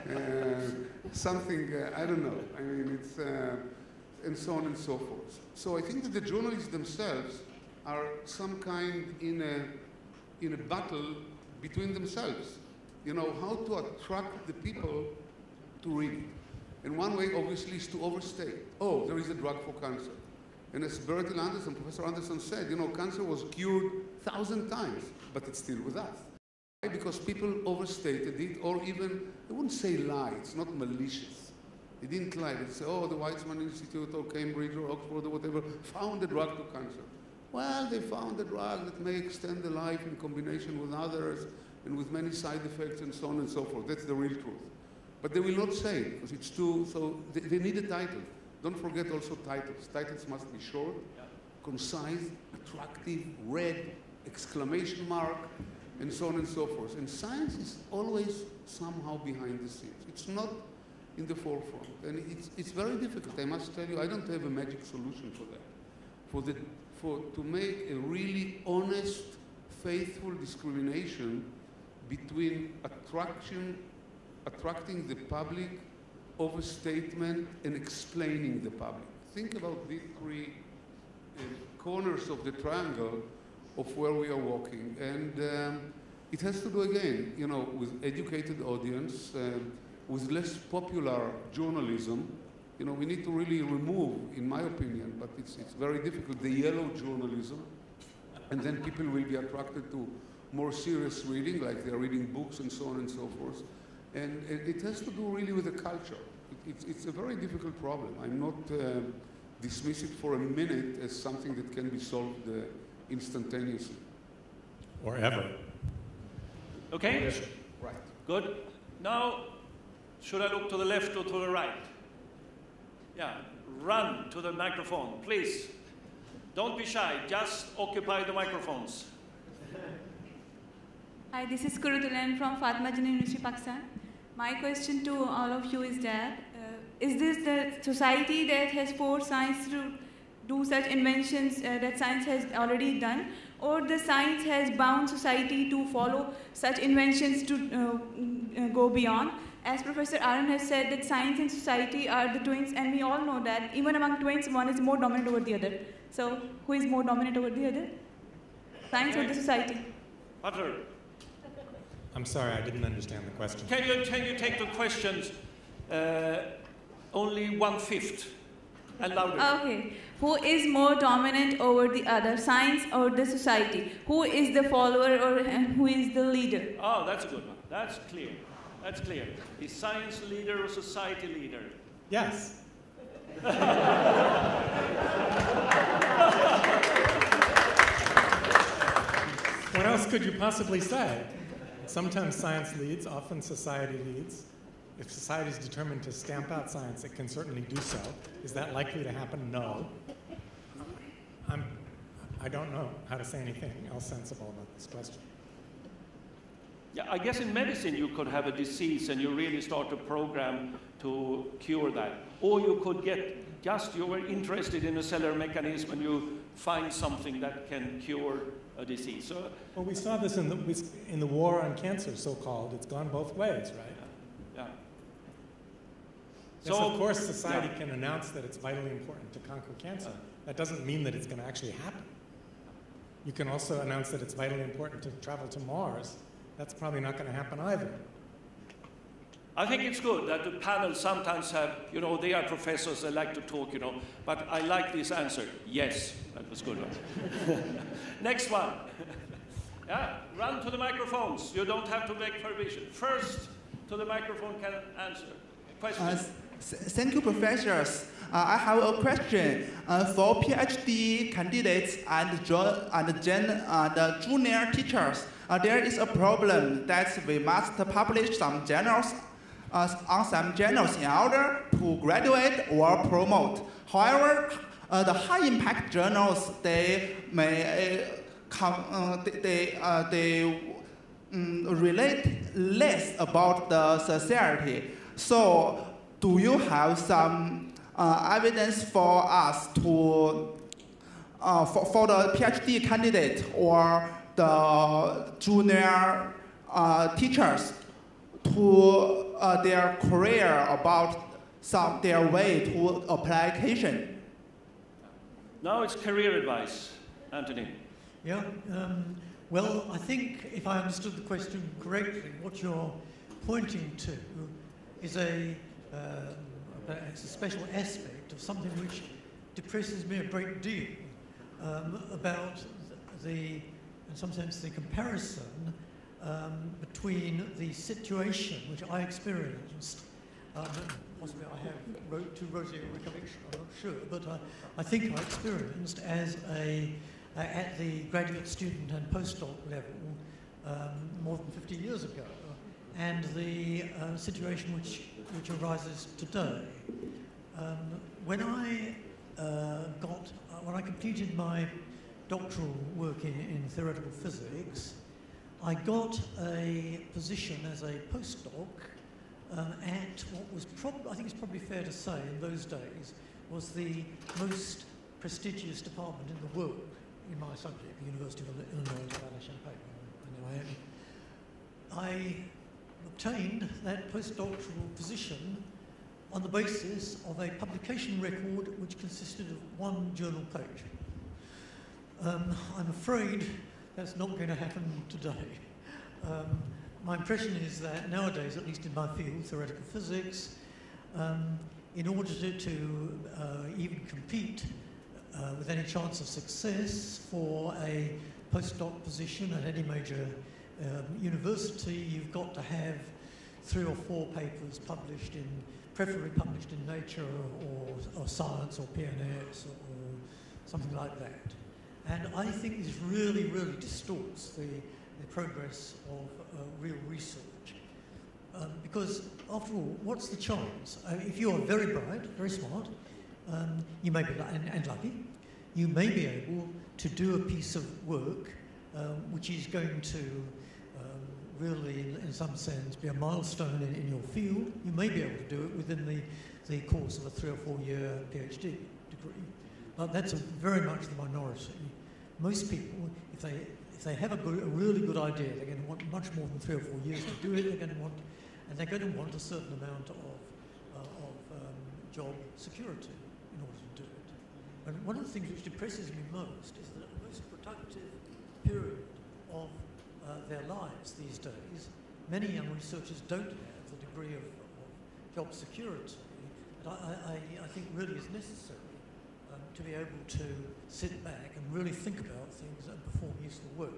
something, I don't know. I mean, it's, and so on and so forth. So I think that the journalists themselves are some kind in a battle between themselves. You know, how to attract the people to read it. And one way, obviously, is to overstate. Oh, there is a drug for cancer. And as Bertil Andersson, Professor Andersson said, you know, cancer was cured 1,000 times, but it's still with us. Why? Because people overstated it, or even, they wouldn't say lie, it's not malicious. They didn't lie. They'd say, oh, the Weizmann Institute or Cambridge or Oxford or whatever found a drug to cancer. Well, they found a drug that may extend the life in combination with others and with many side effects and so on and so forth. That's the real truth. But they will not say it because it's too, so they need a title. Don't forget also titles. Titles must be short, concise, attractive, read, exclamation mark, and so on and so forth. And science is always somehow behind the scenes. It's not in the forefront. And it's very difficult. I must tell you, I don't have a magic solution for that. To make a really honest, faithful discrimination between attracting the public, overstatement, and explaining the public. Think about these three corners of the triangle of where we are walking. And it has to do, again, you know, with educated audience, with less popular journalism. You know, we need to really remove, in my opinion, but it's very difficult, the yellow journalism. And then people will be attracted to more serious reading, like they're reading books and so on and so forth. And it has to do really with the culture. It's a very difficult problem. I'm not dismiss it for a minute as something that can be solved instantaneously. Or ever. Okay? Yes. Right. Good. Now, should I look to the left or to the right? Yeah, run to the microphone, please. Don't be shy, just occupy the microphones. Hi, this is Kurudulan from Fatima Jinnah University, Pakistan. My question to all of you is that, is this the society that has forced science to do such inventions that science has already done, or the science has bound society to follow such inventions to go beyond? As Professor Aaron has said, that science and society are the twins, and we all know that even among twins, one is more dominant over the other. So, who is more dominant over the other? Science or the society? Butler. I'm sorry, I didn't understand the question. Can you take the questions only 1/5 and louder? Okay. Who is more dominant over the other, science or the society? Who is the follower and who is the leader? Oh, that's a good one. That's clear. That's clear. Is science leader or society leader? Yes. What else could you possibly say? Sometimes science leads, often society leads. If society is determined to stamp out science, it can certainly do so. Is that likely to happen? No. I don't know how to say anything else sensible about this question. Yeah, I guess in medicine you could have a disease and you really start a program to cure that. Or you could get just, you were interested in a cellular mechanism and you find something that can cure a disease. So, well, we saw this in the war on cancer, so-called. It's gone both ways, right? Yeah. Yes, of course, society can announce that it's vitally important to conquer cancer. That doesn't mean that it's going to actually happen. You can also announce that it's vitally important to travel to Mars. That's probably not going to happen either. I think it's good that the panel sometimes have, you know, they are professors, they like to talk, you know, but I like this answer. Yes, that was good one. Next one. Yeah, run to the microphones. You don't have to make permission. First to the microphone can answer. Questions? Thank you, professors. I have a question. For PhD candidates and the junior teachers, there is a problem that we must publish some journals on some journals in order to graduate or promote. However, the high-impact journals, they may relate less about the society. So, do you have some evidence for us to, for the PhD candidate or the junior teachers to their career about their way to application? Now it's career advice. Anthony. Yeah, well, I think if I understood the question correctly, what you're pointing to is a special aspect of something which depresses me a great deal about in some sense, the comparison between the situation which I experienced. Possibly I have too rosy a recollection, I'm not sure, but I think I experienced as at the graduate student and postdoc level more than 50 years ago, and the situation which arises today. When I completed my doctoral work in theoretical physics, I got a position as a postdoc at what was I think it's probably fair to say in those days was the most prestigious department in the world in my subject, the University of Illinois Urbana-Champaign. I obtained that postdoctoral position on the basis of a publication record which consisted of one journal page. I'm afraid that's not going to happen today. My impression is that nowadays, at least in my field, theoretical physics, in order to even compete with any chance of success for a postdoc position at any major university, you've got to have 3 or 4 papers published preferably published in Nature or Science or PNAS or something like that. And I think this really, really distorts the progress of real research. Because after all, what's the chance? If you are very bright, very smart, you may be, and lucky, you may be able to do a piece of work which is going to really, in some sense, be a milestone in your field. You may be able to do it within the course of a 3 or 4 year PhD degree. But that's very much the minority. Most people, if they have a really good idea, they're going to want much more than 3 or 4 years to do it. They're going to want a certain amount of job security in order to do it. And one of the things which depresses me most is that the most productive period of their lives these days, many young researchers don't have the degree of job security that I think really is necessary to be able to sit back and really think about things and perform useful work.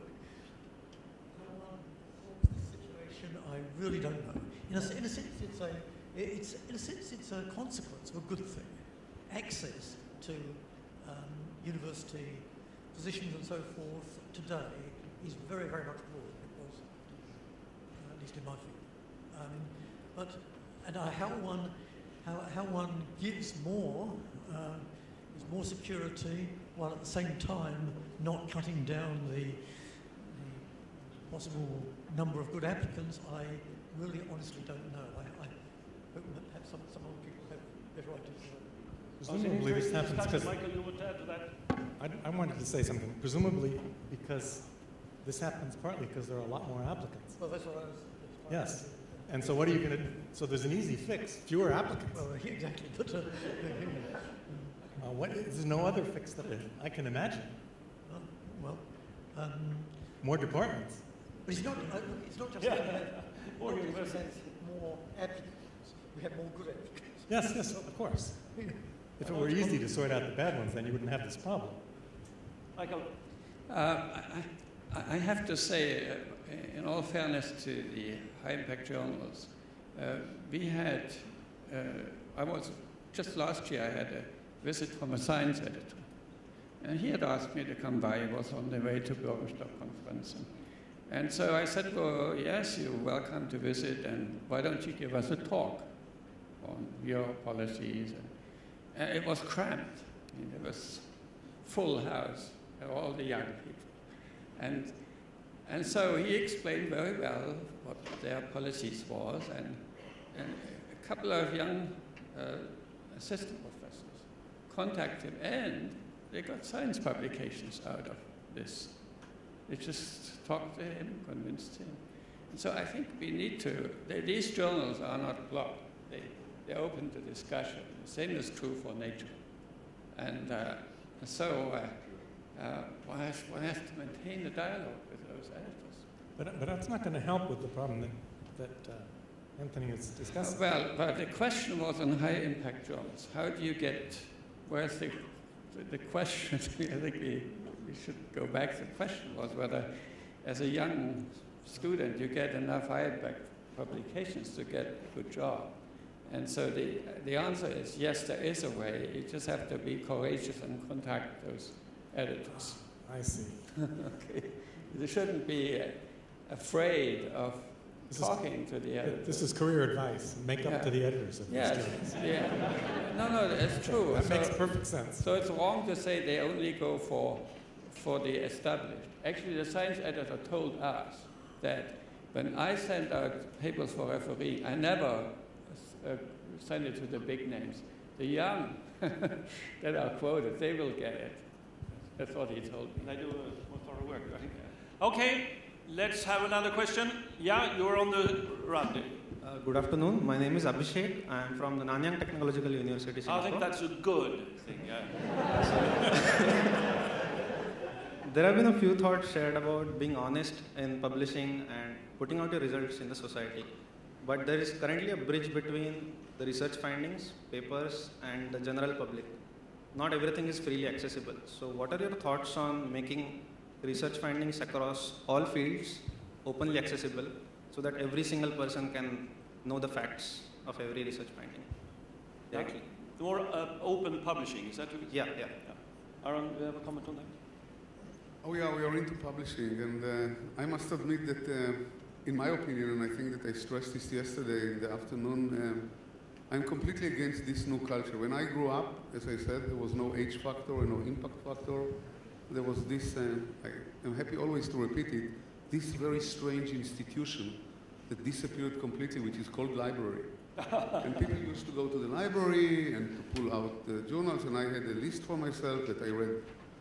This situation, I really don't know. In a sense, it's a consequence of a good thing. Access to university positions and so forth today is very, very much more than it was, at least in my field. How one gives more, is more security, while at the same time not cutting down the possible number of good applicants, I really honestly don't know. I hope that perhaps some other people have better ideas. Presumably this happens because... Michael, you would add to that? I wanted to say something. Presumably because this happens partly because there are a lot more applicants. Well, that's what I was... Yes. And so what are you going to do? So there's an easy fix, fewer applicants. Well, exactly. But, there's no other fix that I can imagine. More departments. But it's not just that we have more applicants. We have more good applicants. Yes, of course. If it were easy to sort out the bad ones, then you wouldn't have this problem. Michael? I have to say, in all fairness to the high-impact journals, we had, just last year I had a visit from a science editor. And he had asked me to come by. He was on the way to Bürgerstock conference. And so I said, well, yes, you're welcome to visit, and why don't you give us a talk on your policies? And it was cramped. I mean, there was full house, all the young people. And so he explained very well what their policies was, and a couple of young assistant professors contacted him, and they got science publications out of this. They just talked to him, convinced him. And so I think we need to, these journals are not blocked. They're open to discussion. The same is true for Nature. And so one has to maintain the dialogue with those editors. But that's not going to help with the problem that Anthony is discussing. Well, but the question was on high-impact journals. How do you get, where's the question, I think we should go back. The question was whether, as a young student, you get enough high-impact publications to get a good job. And so the answer is yes, there is a way. You just have to be courageous and contact those editors. I see. Okay. You shouldn't be afraid of talking to the editors. This is career advice. Make up to the editors of these journals. Yeah. No, it's true. That makes perfect sense. So it's wrong to say they only go for the established. Actually, the science editor told us that when I send out papers for referee, I never send it to the big names. The young that are quoted, they will get it. That's what he told me. They do more thorough work, I think. Okay, let's have another question. Yeah, you're on the run. Good afternoon. My name is Abhishek. I am from the Nanyang Technological University, Singapore. I think that's a good thing, yeah. There have been a few thoughts shared about being honest in publishing and putting out your results in the society. But there is currently a bridge between the research findings, papers, and the general public. Not everything is freely accessible. So what are your thoughts on making research findings across all fields openly accessible so that every single person can know the facts of every research finding directly? More open publishing, is that what Yeah. Aaron, do you have a comment on that? Oh yeah, we are into publishing, and I must admit that in my opinion, and I think that I stressed this yesterday in the afternoon, I'm completely against this new culture. When I grew up, as I said, there was no H factor and no impact factor. There was this, I'm happy always to repeat it, this very strange institution that disappeared completely, which is called library. And people used to go to the library and to pull out the journals, and I had a list for myself that I read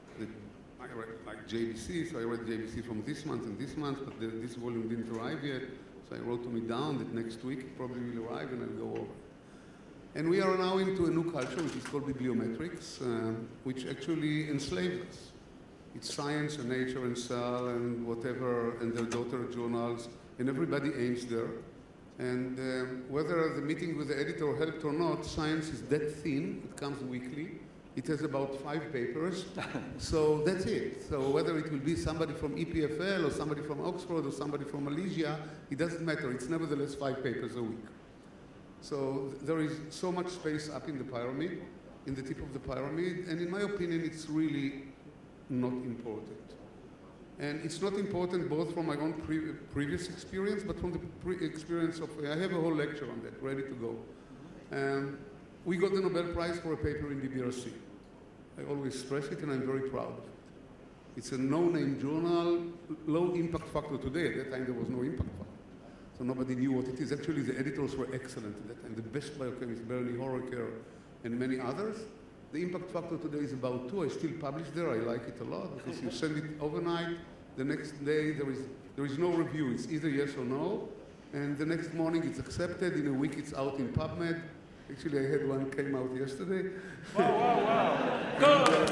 like GYSS, so I read GYSS from this month and this month, but this volume didn't arrive yet, so I wrote to me down that next week it probably will arrive and I'll go over. And we are now into a new culture, which is called bibliometrics, which actually enslaves us. It's Science and Nature and Cell and whatever, and their daughter journals, and everybody aims there. And whether the meeting with the editor helped or not, Science is that thin, it comes weekly. It has about 5 papers, so that's it. So whether it will be somebody from EPFL or somebody from Oxford or somebody from Malaysia, it doesn't matter. It's nevertheless 5 papers a week. So there is so much space up in the pyramid, in the tip of the pyramid, and in my opinion, it's really not important. And it's not important both from my own previous experience, but from the experience of, I have a whole lecture on that, ready to go. We got the Nobel Prize for a paper in the BRC. I always stress it, and I'm very proud of it. It's a no-name journal, low impact factor today. At that time, there was no impact factor. So nobody knew what it is. Actually, the editors were excellent at that time. The best biochemists, Bertil, Horeker, and many others. The impact factor today is about 2. I still publish there. I like it a lot because you send it overnight. The next day, there is no review. It's either yes or no. And the next morning, it's accepted. In a week, it's out in PubMed. Actually, I had one came out yesterday. Wow. Good.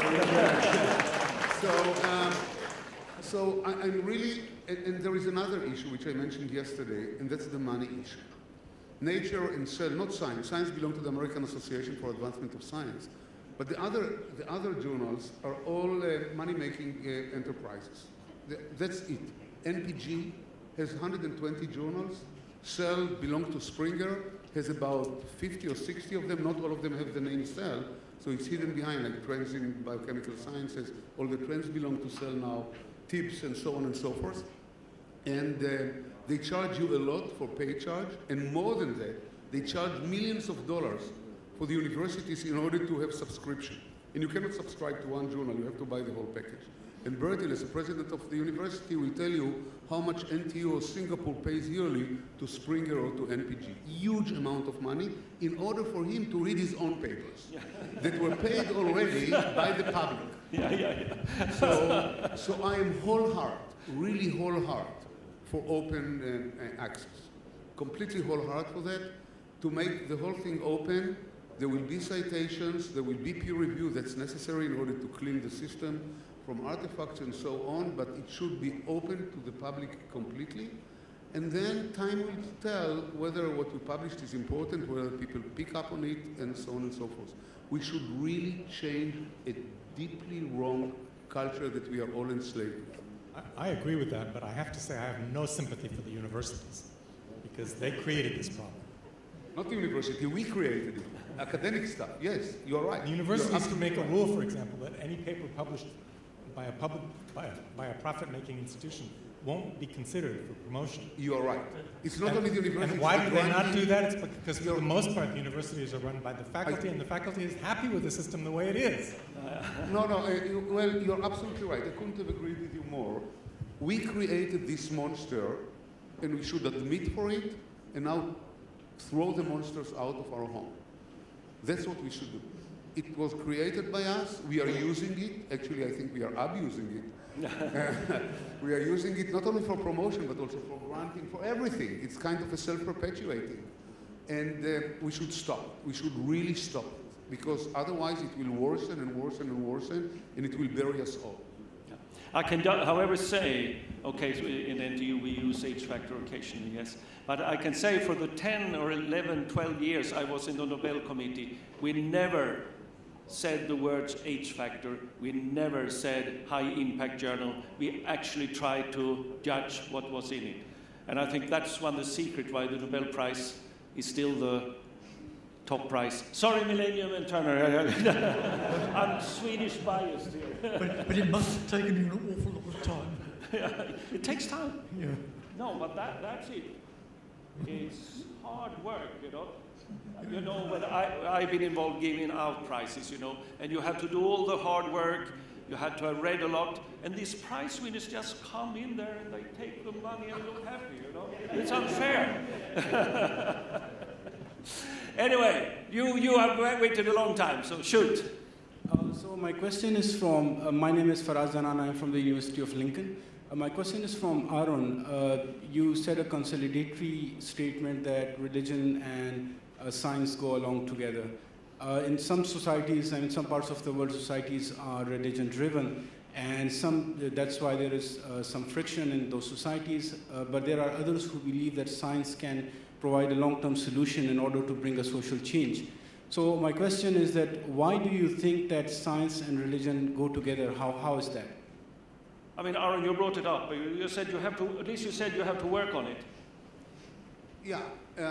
So I'm really, and there is another issue which I mentioned yesterday, and that's the money issue. Nature and Cell, not Science. Science belongs to the American Association for Advancement of Science. But the other journals are all money-making enterprises. That's it. NPG has 120 journals. Cell belongs to Springer, has about 50 or 60 of them. Not all of them have the name Cell, so it's hidden behind, like Trends in Biochemical Sciences. All the trends belong to Cell now, tips and so on and so forth. And they charge you a lot for pay charge, and more than that, they charge millions of dollars for the universities in order to have subscription. And you cannot subscribe to one journal, you have to buy the whole package. And Bertil, as the president of the university, will tell you how much NTU or Singapore pays yearly to Springer or to NPG. Huge amount of money in order for him to read his own papers that were paid already by the public. So I am wholehearted, really wholehearted for open access. Completely wholehearted for that. To make the whole thing open, there will be citations, there will be peer review that's necessary in order to clean the system from artifacts and so on, but it should be open to the public completely. And then time will tell whether what we published is important, whether people pick up on it, and so on and so forth. We should really change a deeply wrong culture that we are all enslaved with. I agree with that, but I have to say I have no sympathy for the universities because they created this problem. Not the university, we created it. Academic stuff, yes, you're right. The universities can make a rule, for example, that any paper published by a profit-making institution won't be considered for promotion. You are right. It's not only the university. And why do they not do that? It's because for the most part, the universities are run by the faculty, and the faculty is happy with the system the way it is. Well, you're absolutely right. I couldn't have agreed with you more. We created this monster, and we should admit for it, and now throw the monsters out of our home. That's what we should do. It was created by us. We are using it. Actually, I think we are abusing it. We are using it not only for promotion, but also for granting, for everything. It's kind of a self-perpetuating. And we should stop. We should really stop it, because otherwise it will worsen and worsen and worsen, and it will bury us all. I can, however, say, okay, so in NTU we use H-factor occasionally, yes. But I can say for the 10 or 11, 12 years I was in the Nobel Committee, we never said the words H-factor. We never said high-impact journal. We actually tried to judge what was in it. And I think that's one of the secrets why the Nobel Prize is still the top prize. Sorry, Millennium and Turner. I'm Swedish biased here. But it must have taken you an awful lot of time. It takes time. Yeah. No, but that's it. It's hard work, you know. You know, when I've been involved giving out prizes, you know, and you have to do all the hard work. You had to have read a lot, and these prize winners just come in there and they take the money and look happy, you know. It's unfair. Anyway, you have waited a long time, so shoot. So my question is from, my name is Faraz Zanan, I'm from the University of Lincoln. My question is from Aaron. You said a consolidatory statement that religion and science go along together. In some societies and in some parts of the world, societies are religion-driven, and that's why there is some friction in those societies, but there are others who believe that science can provide a long-term solution in order to bring a social change. So my question is that why do you think that science and religion go together? How is that? I mean, Aaron, you brought it up. You said you have to, at least you said you have to work on it. Yeah.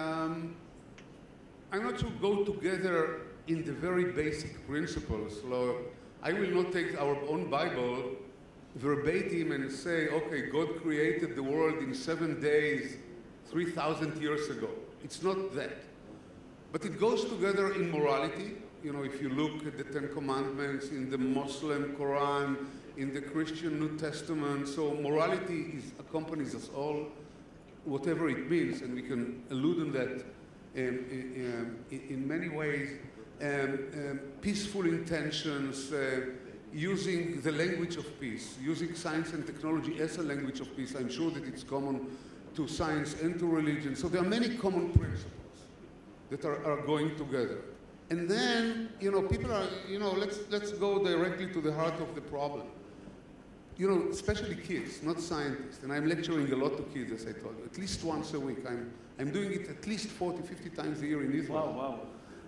I'm not sure go together in the very basic principles. I will not take our own Bible verbatim and say, okay, God created the world in 7 days, 3,000 years ago. It's not that. But it goes together in morality, if you look at the Ten Commandments in the Muslim Quran, in the Christian New Testament, so morality accompanies us all, whatever it means, and we can allude on that in many ways. Peaceful intentions, using the language of peace, using science and technology as a language of peace. I'm sure that it's common to science and to religion. So there are many common principles that are going together. And then, people are, let's go directly to the heart of the problem. Especially kids, not scientists. And I'm lecturing a lot to kids, as I told you, at least once a week. I'm doing it at least 40, 50 times a year in Israel. Wow.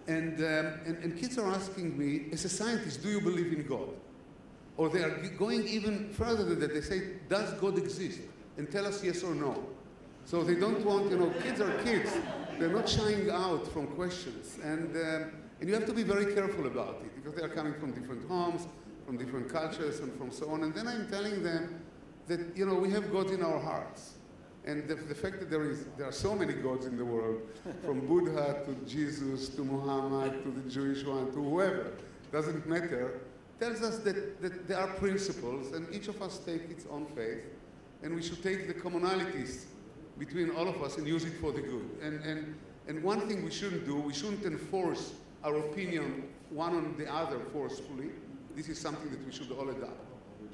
And kids are asking me, as a scientist, do you believe in God? Or they are going even further than that. They say, does God exist? And tell us yes or no. So they don't want, kids are kids. They're not shying out from questions. And you have to be very careful about it, because they are coming from different homes, from different cultures, and from so on. And then I'm telling them that, we have God in our hearts. And the fact that there are so many gods in the world, from Buddha to Jesus to Muhammad to the Jewish one to whoever, doesn't matter, tells us that there are principles, and each of us take its own faith, and we should take the commonalities between all of us and use it for the good. And one thing we shouldn't do, we shouldn't enforce our opinion one on the other forcefully. This is something that we should all adopt.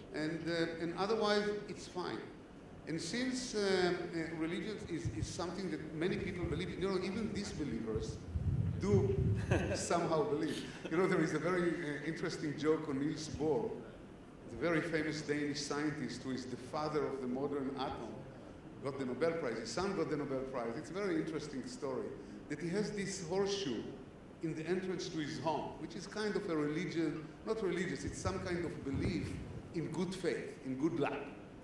And otherwise, it's fine. And since religion is something that many people believe, even disbelievers do somehow believe. There is a very interesting joke on Niels Bohr, the very famous Danish scientist who is the father of the modern atom, got the Nobel Prize. His son got the Nobel Prize. It's a very interesting story, that he has this horseshoe in the entrance to his home, which is kind of a religion, not religious, it's some kind of belief in good faith, in good luck.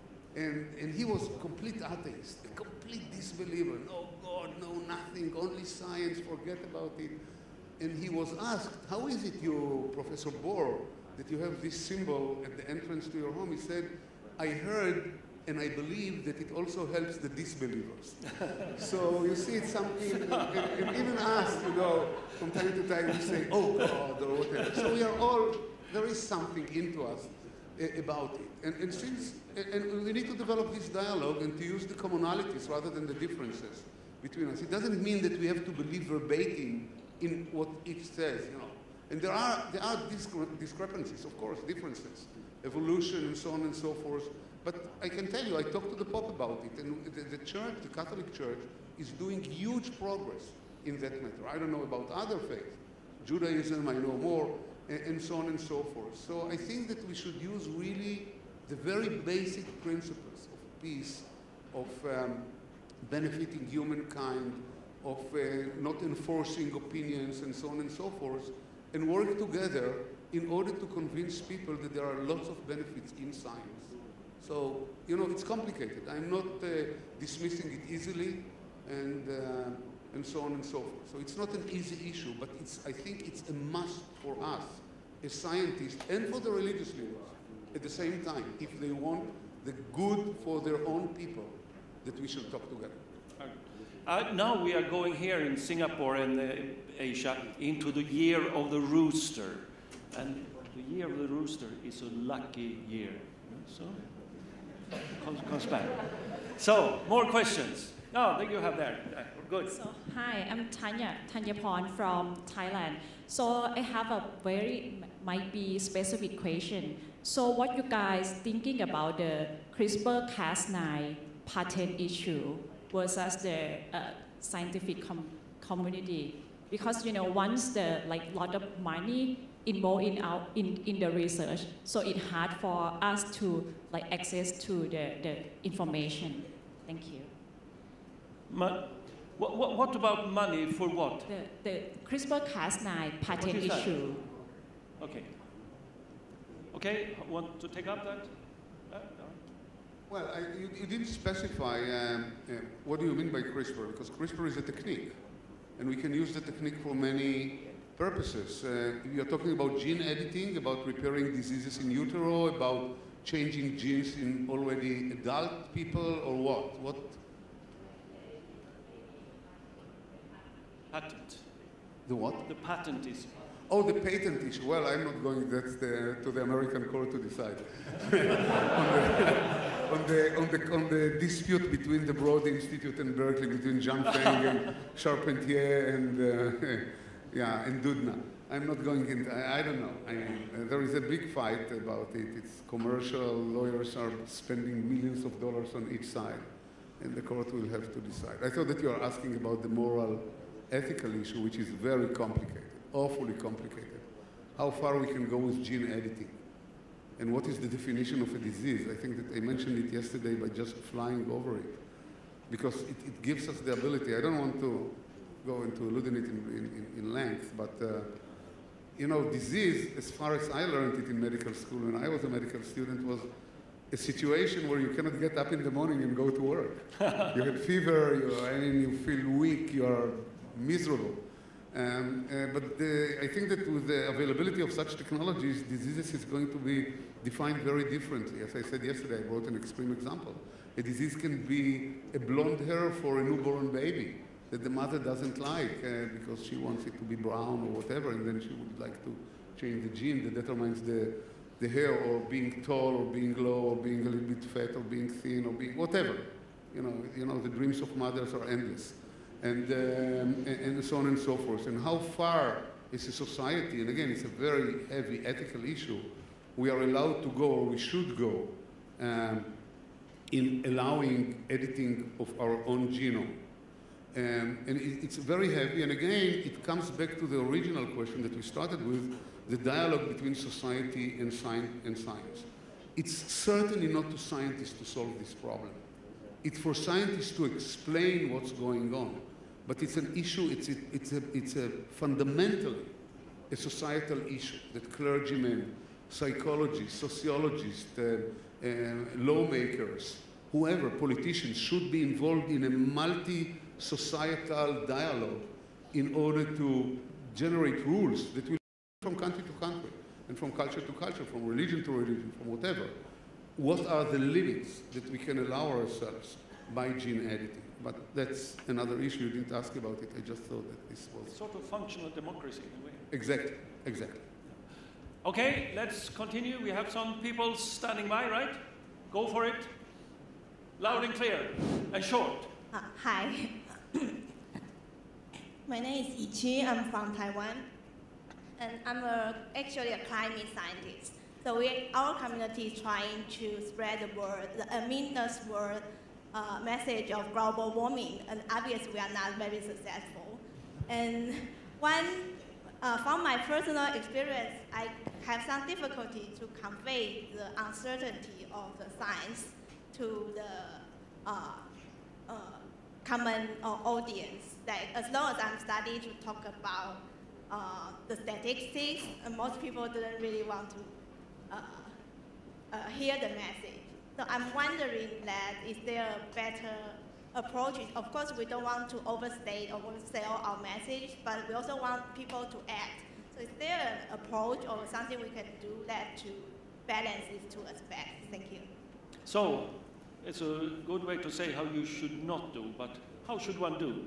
And he was a complete atheist, a complete disbeliever. No God, no nothing, only science, forget about it. And he was asked, how is it, you, Professor Bohr, that you have this symbol at the entrance to your home? He said, I heard and I believe that it also helps the disbelievers. So you see, it's something, and even us, from time to time we say, oh God, or whatever. So we are all, there is something into us about it. And we need to develop this dialogue and to use the commonalities rather than the differences between us. It doesn't mean that we have to believe verbatim in what it says, And there are discrepancies, of course, differences, evolution and so on and so forth. But I can tell you, I talked to the Pope about it, and the Church, the Catholic Church, is doing huge progress in that matter. I don't know about other faiths. Judaism, I know more, and so on and so forth. So I think that we should use really the very basic principles of peace, of benefiting humankind, of not enforcing opinions, and so on and so forth, and work together in order to convince people that there are lots of benefits in science. So, it's complicated. I'm not dismissing it easily, and so on and so forth. So it's not an easy issue, but I think it's a must for us as scientists and for the religious leaders at the same time, if they want the good for their own people, that we should talk together. Now we are going here in Singapore and Asia into the year of the rooster. And the year of the rooster is a lucky year. So, comes back. So, more questions. Oh, there you have there. Good. So, hi, I'm Tanya from Thailand. So, I have a might be specific question. So, what you guys thinking about the CRISPR-Cas9 patent issue versus the scientific community? Because, once the lot of money involved in the research, so it's hard for us to access to the information. Thank you. What about money for what? The CRISPR-Cas9 patent issue. Okay. Okay, want to take up that? Well, you didn't specify what do you mean by CRISPR, because CRISPR is a technique, and we can use the technique for many purposes. You're talking about gene editing, about repairing diseases in utero, about changing genes in already adult people, or what? What? Patent. The what? The patent is. the patent issue. Well, I'm not going to the American court to decide. on the dispute between the Broad Institute and Berkeley, between Jean Feng and Charpentier and Doudna. I'm not going into, I don't know. I mean, there is a big fight about it. It's commercial, lawyers are spending millions of dollars on each side, and the court will have to decide. I thought that you are asking about the moral, ethical issue, which is very complicated, awfully complicated. How far we can go with gene editing, and what is the definition of a disease? I think that I mentioned it yesterday by just flying over it, because it gives us the ability. I don't want to go into alluding it in length, but you know, disease, as far as I learned it in medical school when I was a medical student, was a situation where you cannot get up in the morning and go to work. You had fever, you feel weak, you are miserable. But I think that with the availability of such technologies, diseases is going to be defined very differently. As I said yesterday, I brought an extreme example. A disease can be a blonde hair for a newborn baby that the mother doesn't like because she wants it to be brown or whatever, and then she would like to change the gene that determines the hair, or being tall, or being low, or being a little bit fat, or being thin, or being whatever. You know, the dreams of mothers are endless, and so on and so forth. And how far is a society, and again, it's a very heavy ethical issue, we are allowed to go, or we should go, in allowing editing of our own genome. And it's very heavy, and again, it comes back to the original question that we started with, the dialogue between society and science. It's certainly not to scientists to solve this problem. It's for scientists to explain what's going on. But it's an issue, it's a fundamentally a societal issue that clergymen, psychologists, sociologists, lawmakers, whoever, politicians, should be involved in a multi-societal dialogue in order to generate rules that will from country to country, and from culture to culture, from religion to religion, from whatever. What are the limits that we can allow ourselves by gene editing? But that's another issue. You didn't ask about it. I just thought that this was... Sort of functional democracy in a way. Exactly, exactly. Okay, let's continue. We have some people standing by, right? Go for it. Loud and clear, and short. Hi. My name is Yiqi. I'm from Taiwan. And I'm actually a climate scientist. So our community is trying to spread the word, the ominous word message of global warming, and obviously we are not very successful. And from my personal experience, I have some difficulty to convey the uncertainty of the science to the common audience. Like, as long as I'm studying to talk about the statistics, most people didn't really want to hear the message. So I'm wondering that is there a better approach? Of course, we don't want to overstate or oversell our message, but we also want people to act. So is there an approach or something we can do that to balance these two aspects? Thank you. So it's a good way to say how you should not do, but how should one do?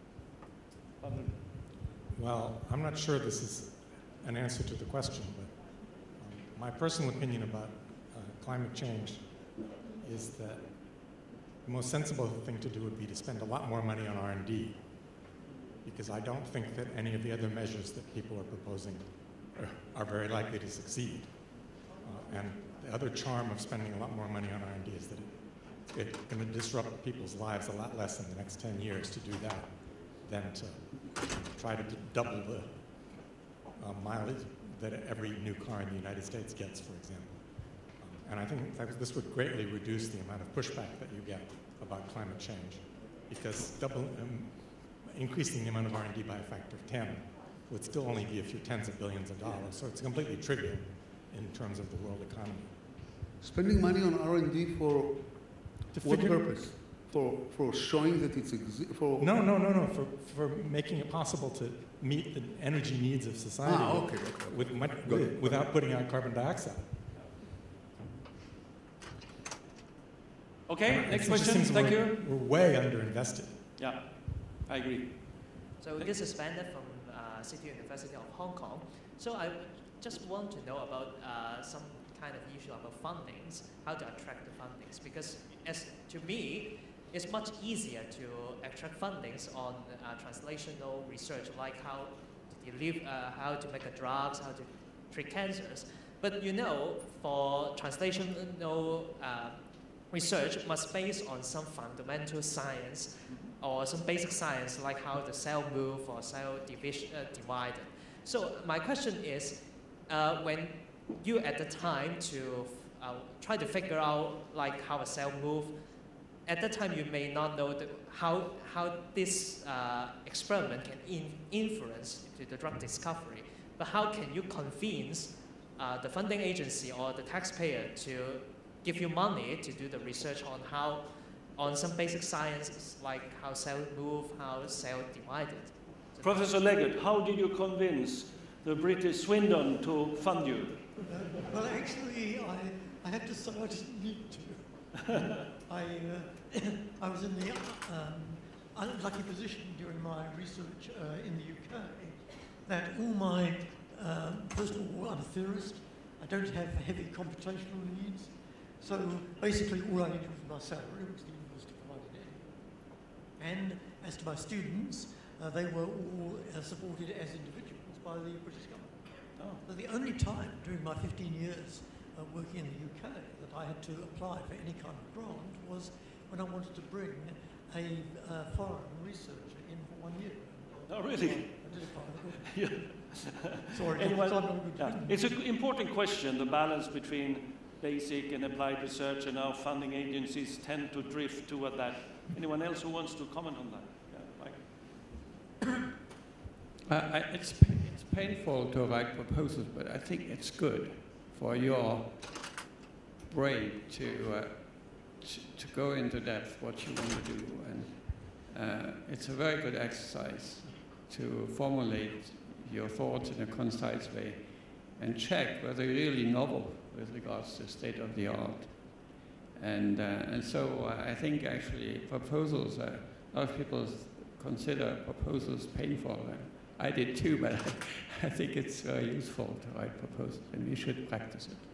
Well, I'm not sure this is an answer to the question, but my personal opinion about climate change is that the most sensible thing to do would be to spend a lot more money on R&D, because I don't think that any of the other measures that people are proposing are very likely to succeed. And the other charm of spending a lot more money on R&D is that it's going to disrupt people's lives a lot less in the next 10 years to do that than to try to double the mileage that every new car in the United States gets, for example. And I think this would greatly reduce the amount of pushback that you get about climate change, because increasing the amount of R&D by a factor of 10 would still only be a few tens of billions of dollars, so it's completely trivial in terms of the world economy. Spending money on R&D for what purpose? For showing that it's for for making it possible to meet the energy needs of society without putting out carbon dioxide. Okay, next question. Thank you. We're way underinvested. Yeah, I agree. So this is Vander from City University of Hong Kong. So I just want to know about some kind of issue about fundings, how to attract the fundings, because as to me, it's much easier to attract fundings on translational research, like how to make a drugs, how to treat cancers. But you know, for translational research must based on some fundamental science or some basic science, like how the cell move or cell divided. So my question is, when you at the time to try to figure out like how a cell move, at that time you may not know how this experiment can influence the drug discovery. But how can you convince the funding agency or the taxpayer to give you money to do the research on some basic sciences like how cells move, how cells divided? Professor Leggett, how did you convince the British Swindon to fund you? Well, actually, I have to say I didn't need to. I was in the unlucky position during my research in the UK that all my, first of all, I'm a theorist. I don't have heavy computational needs. So basically all I needed was my salary, which the university provided anyway. And as to my students, they were all supported as individuals by the British government. Oh. So the only time during my 15 years working in the UK that I had to apply for any kind of grant was when I wanted to bring a foreign researcher in for 1 year. Oh, really? I did apply for it. Yeah. Sorry, anyway, so I'm not good. yeah. It's an important question, the balance between basic and applied research, and our funding agencies tend to drift toward that. Anyone else who wants to comment on that? Yeah, Mike? It's painful to write proposals, but I think it's good for your brain to go into depth what you want to do, and it's a very good exercise to formulate your thoughts in a concise way and check whether you're really novel with regards to state of the art. And so I think actually proposals, a lot of people consider proposals painful. I did too, but I think it's very useful to write proposals, and we should practice it.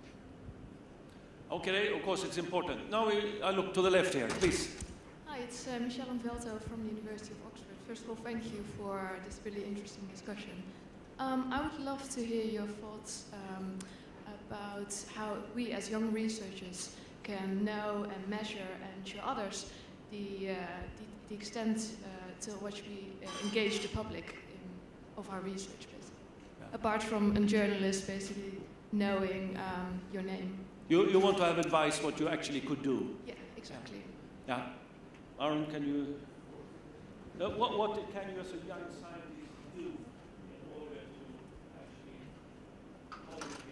Okay, of course it's important. Now I look to the left here, please. Hi, it's Michelle Velto from the University of Oxford. First of all, thank you for this really interesting discussion. I would love to hear your thoughts about how we as young researchers can know and measure and show others the extent to which we engage the public of our research, basically. Yeah. Apart from a journalist basically knowing your name. You want to have advice what you actually could do? Yeah, exactly. Yeah. Aaron, can you... what can you as a young scientist do in order to actually communicate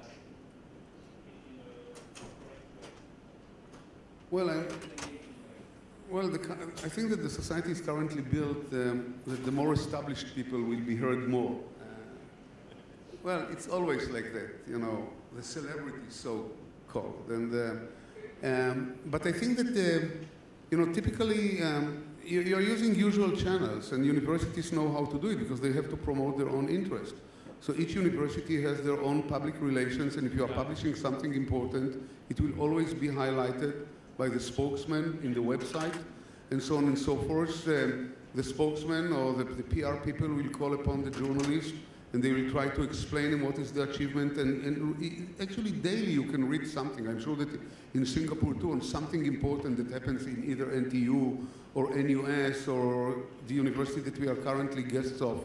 with society? Well, I think that the society is currently built that the more established people will be heard more. Well, it's always like that, you know, the celebrities so-called. But I think that, you know, typically you're using usual channels, and universities know how to do it because they have to promote their own interest. So each university has their own public relations, and if you are publishing something important, it will always be highlighted by the spokesman in the website, and so on and so forth. The spokesman or the PR people will call upon the journalist, and they will try to explain what is the achievement. And actually, daily you can read something. I'm sure that in Singapore too, on something important that happens in either NTU or NUS or the university that we are currently guests of,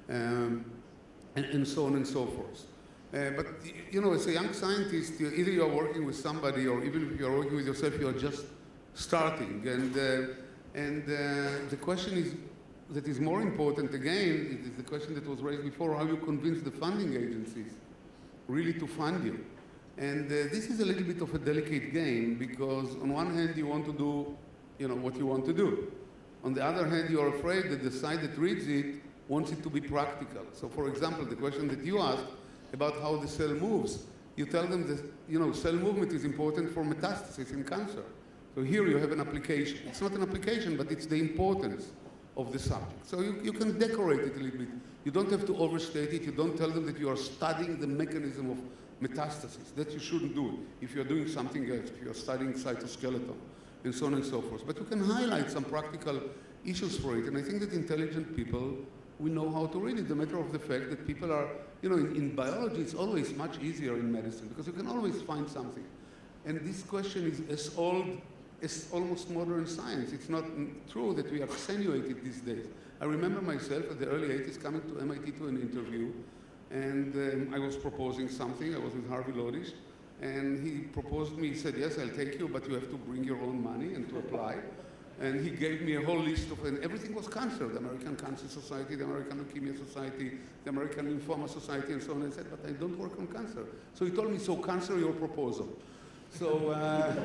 and so on and so forth. But, you know, as a young scientist, either you are working with somebody, or even if you are working with yourself, you are just starting. And the question that is more important, again, is the question that was raised before: how you convince the funding agencies really to fund you. And this is a little bit of a delicate game, because on one hand you want to do, you know, what you want to do. On the other hand, you are afraid that the side that reads it wants it to be practical. So, for example, the question that you asked about how the cell moves, you tell them that, you know, cell movement is important for metastasis in cancer. So here you have an application. It's not an application, but it's the importance of the subject. So you can decorate it a little bit. You don't have to overstate it. You don't tell them that you are studying the mechanism of metastasis. That you shouldn't do if you're doing something else, if you're studying cytoskeleton, and so on and so forth. But you can highlight some practical issues for it. And I think that intelligent people, we know how to read it. The matter of the fact that people are, you know, in biology, it's always much easier in medicine because you can always find something. And this question is as old as almost modern science. It's not true that we are accentuated these days. I remember myself at the early 80s coming to MIT to an interview, and I was proposing something. I was with Harvey Lodish, and he proposed me, he said, yes, I'll take you, but you have to bring your own money and to apply. And he gave me a whole list of, and everything was cancer, the American Cancer Society, the American Leukemia Society, the American Lymphoma Society, and so on. I said, but I don't work on cancer. So he told me, so cancel your proposal. So,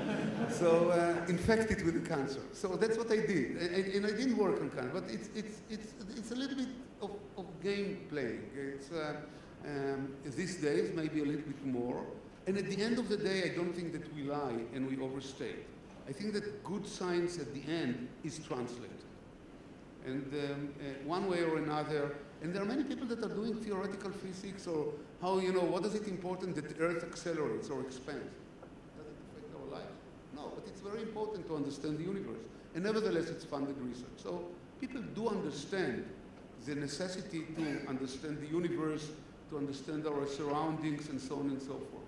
infect it with the cancer. So that's what I did. And I didn't work on cancer, but it's a little bit of game playing. It's, these days, maybe a little bit more. And at the end of the day, I don't think that we lie and we overstate. I think that good science at the end is translated. And one way or another, and there are many people that are doing theoretical physics or how, you know, what is it important that the Earth accelerates or expands? Does it affect our lives? No, but it's very important to understand the universe. And nevertheless, it's funded research. So people do understand the necessity to understand the universe, to understand our surroundings, and so on and so forth.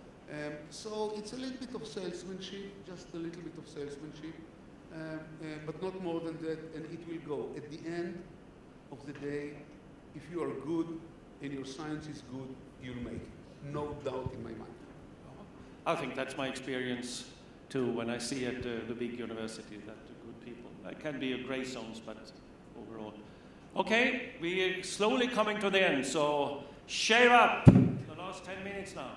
So it's a little bit of salesmanship, just a little bit of salesmanship, but not more than that, and it will go. At the end of the day, if you are good and your science is good, you'll make it. No doubt in my mind. I think that's my experience too when I see at the big university that the good people. I can be a gray zones, but overall. Okay, we are slowly coming to the end, so shave up the last 10 minutes now.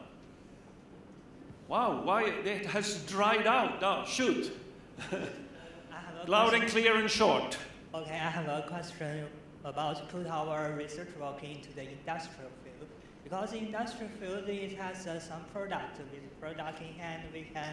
Wow, why it has dried out? No, shoot. Loud and clear and short. Okay, I have a question about put our research work into the industrial field. Because in industrial field, it has some product. With product in hand, we can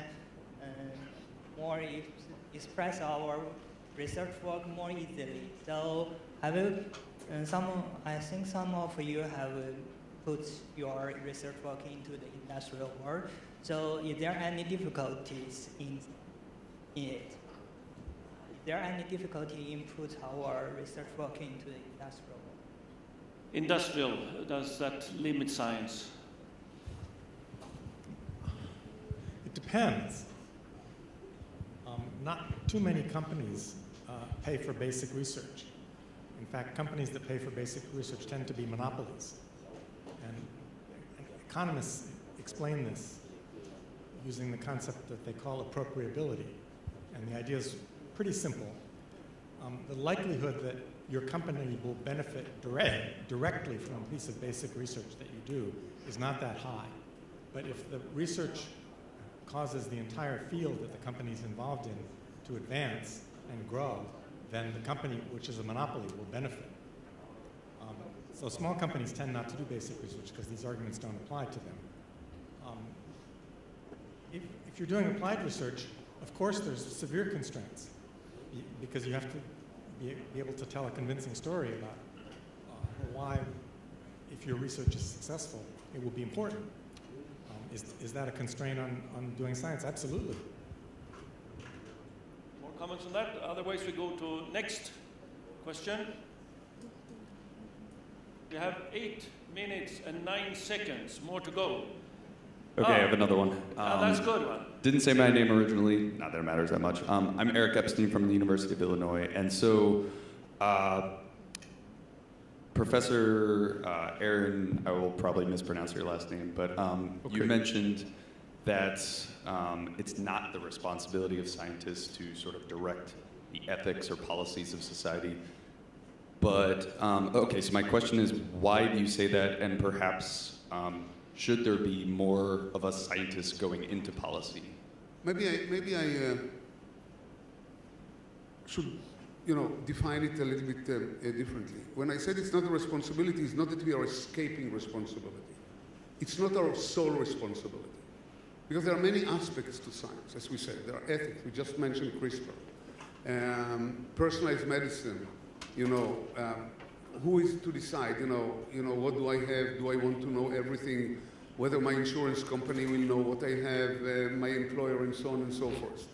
more express our research work more easily. So have you, I think some of you have put your research work into the industrial world. So is there any difficulties in it? Is there any difficulty in put our research work into the industrial world? Industrial, does that limit science? It depends. Not too many companies pay for basic research. In fact, companies that pay for basic research tend to be monopolies. And economists explain this using the concept that they call appropriability. And the idea is pretty simple. The likelihood that your company will benefit directly from a piece of basic research that you do is not that high. But if the research causes the entire field that the company is involved in to advance and grow, then the company, which is a monopoly, will benefit. So small companies tend not to do basic research because these arguments don't apply to them. If you're doing applied research, of course there's severe constraints because you have to be able to tell a convincing story about why, if your research is successful, it will be important. Is that a constraint on doing science? Absolutely. More comments on that? Otherwise we go to next question. We have 8 minutes and 9 seconds more to go. Okay, I have another one. That's a good one. Didn't say my name originally, not that it matters that much. I'm Eric Epstein from the University of Illinois, and so Professor Aaron, I will probably mispronounce your last name, but Okay. you mentioned that it's not the responsibility of scientists to sort of direct the ethics or policies of society. But, okay, so my question is, why do you say that, and perhaps should there be more of us scientists going into policy? Maybe I should, define it a little bit differently. When I said it's not a responsibility, it's not that we are escaping responsibility. It's not our sole responsibility. Because there are many aspects to science, as we said. There are ethics. We just mentioned CRISPR. Personalized medicine, who is to decide? What do I have? Do I want to know everything? Whether my insurance company will know what I have, my employer, and so on and so forth.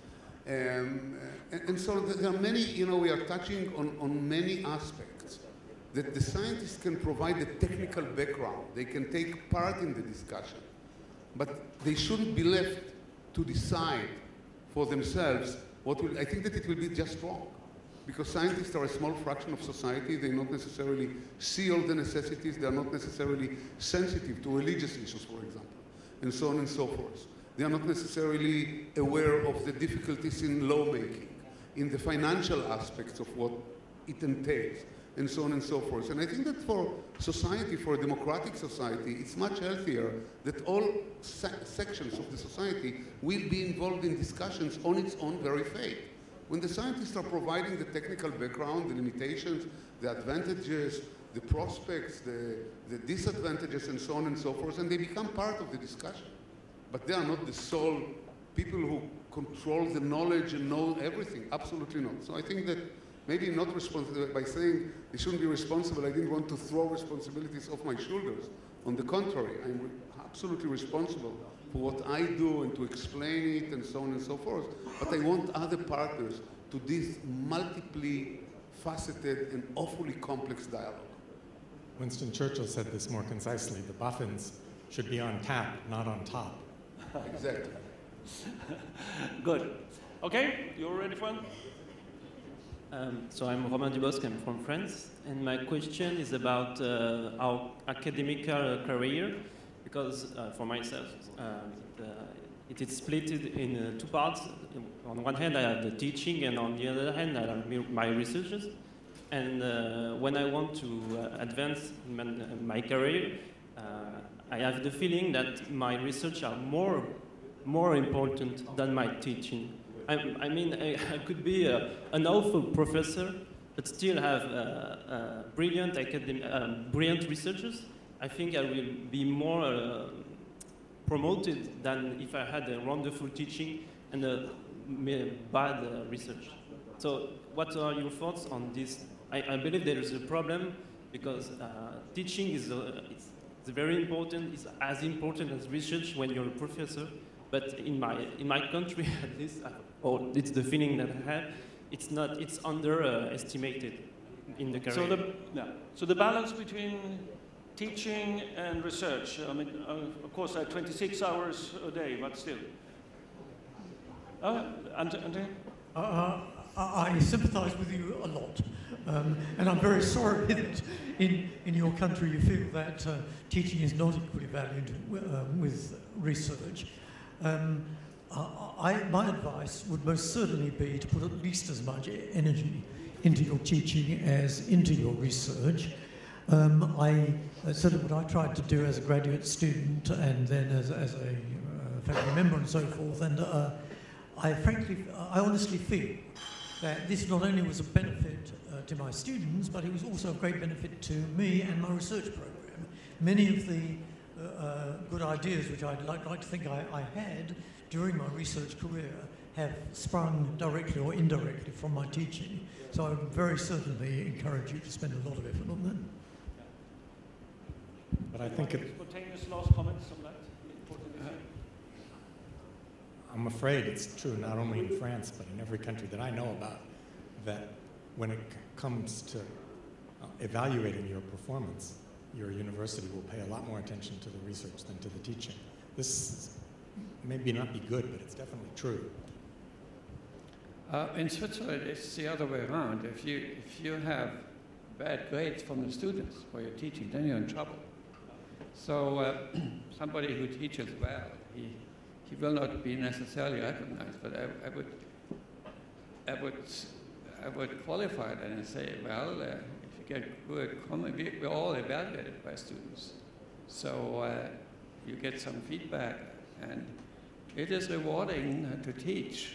And so there are many, we are touching on many aspects that the scientists can provide a technical background. They can take part in the discussion, but they shouldn't be left to decide for themselves I think that it will be just wrong. Because scientists are a small fraction of society, they not necessarily see all the necessities, they are not necessarily sensitive to religious issues, for example, and so on and so forth. They are not necessarily aware of the difficulties in lawmaking, in the financial aspects of what it entails, and so on and so forth. And I think that for society, for a democratic society, it's much healthier that all sections of the society will be involved in discussions on its own very fate. When the scientists are providing the technical background, the limitations, the advantages, the prospects, the disadvantages, and so on and so forth, and they become part of the discussion. But they are not the sole people who control the knowledge and know everything. Absolutely not. So I think that maybe not responsible, by saying they shouldn't be responsible, I didn't want to throw responsibilities off my shoulders. On the contrary, I'm absolutely responsible for what I do and to explain it and so on and so forth. But I want other partners to this multiply faceted and awfully complex dialogue. Winston Churchill said this more concisely: the boffins should be on tap, not on top. Exactly. Good. Okay, you're ready for one? So I'm Romain Dubosc, I'm from France, and my question is about our academic career, because for myself, it is split in two parts. On one hand, I have the teaching, and on the other hand, I have my researches. And when I want to advance in my career, I have the feeling that my research are more important than my teaching. I mean, I could be an awful professor, but still have brilliant researchers. I think I will be more promoted than if I had a wonderful teaching and a bad research. So what are your thoughts on this? I believe there is a problem because teaching is very important. It's as important as research when you're a professor. But in my country, at least, or it's the feeling that I have, it's not. It's underestimated in the career. So the balance between teaching and research. I mean, of course, I have 26 hours a day, but still. Andre? I sympathise with you a lot, and I'm very sorry that in your country you feel that teaching is not equally valued with research. My advice would most certainly be to put at least as much energy into your teaching as into your research. Sort of what I tried to do as a graduate student and then as a faculty member and so forth, and I honestly feel that this not only was a benefit to my students, but it was also a great benefit to me and my research program. Many of the good ideas which I'd like to think I had during my research career have sprung directly or indirectly from my teaching. So I would very certainly encourage you to spend a lot of effort on that. But I think spontaneous last comments on that? I'm afraid it's true not only in France, but in every country that I know about, that when it comes to evaluating your performance, your university will pay a lot more attention to the research than to the teaching. This may not be good, but it's definitely true. In Switzerland, it's the other way around. If you have bad grades from the students for your teaching, then you're in trouble. So somebody who teaches well, he will not be necessarily recognized, but I would qualify that and say, well, if you get good, we're all evaluated by students. So you get some feedback, and it is rewarding to teach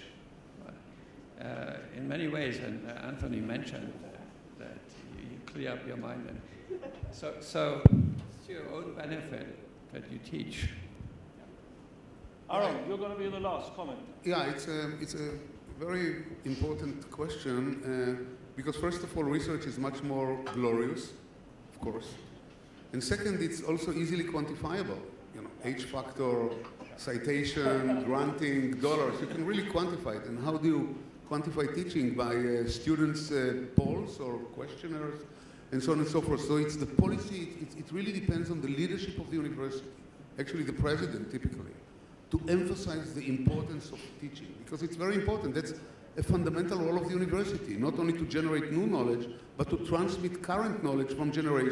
in many ways, and Anthony mentioned that you clear up your mind. And so it's your own benefit that you teach. Aaron, you're going to be the last comment. Yeah, it's a very important question. Because first of all, research is much more glorious, of course. And second, it's also easily quantifiable. You know, H factor, citation, granting, dollars, you can really quantify it. And how do you quantify teaching? By students' polls or questionnaires, and so on and so forth. So it's the policy, it really depends on the leadership of the university, actually the president typically, to emphasize the importance of teaching, because it's very important. That's a fundamental role of the university, not only to generate new knowledge, but to transmit current knowledge from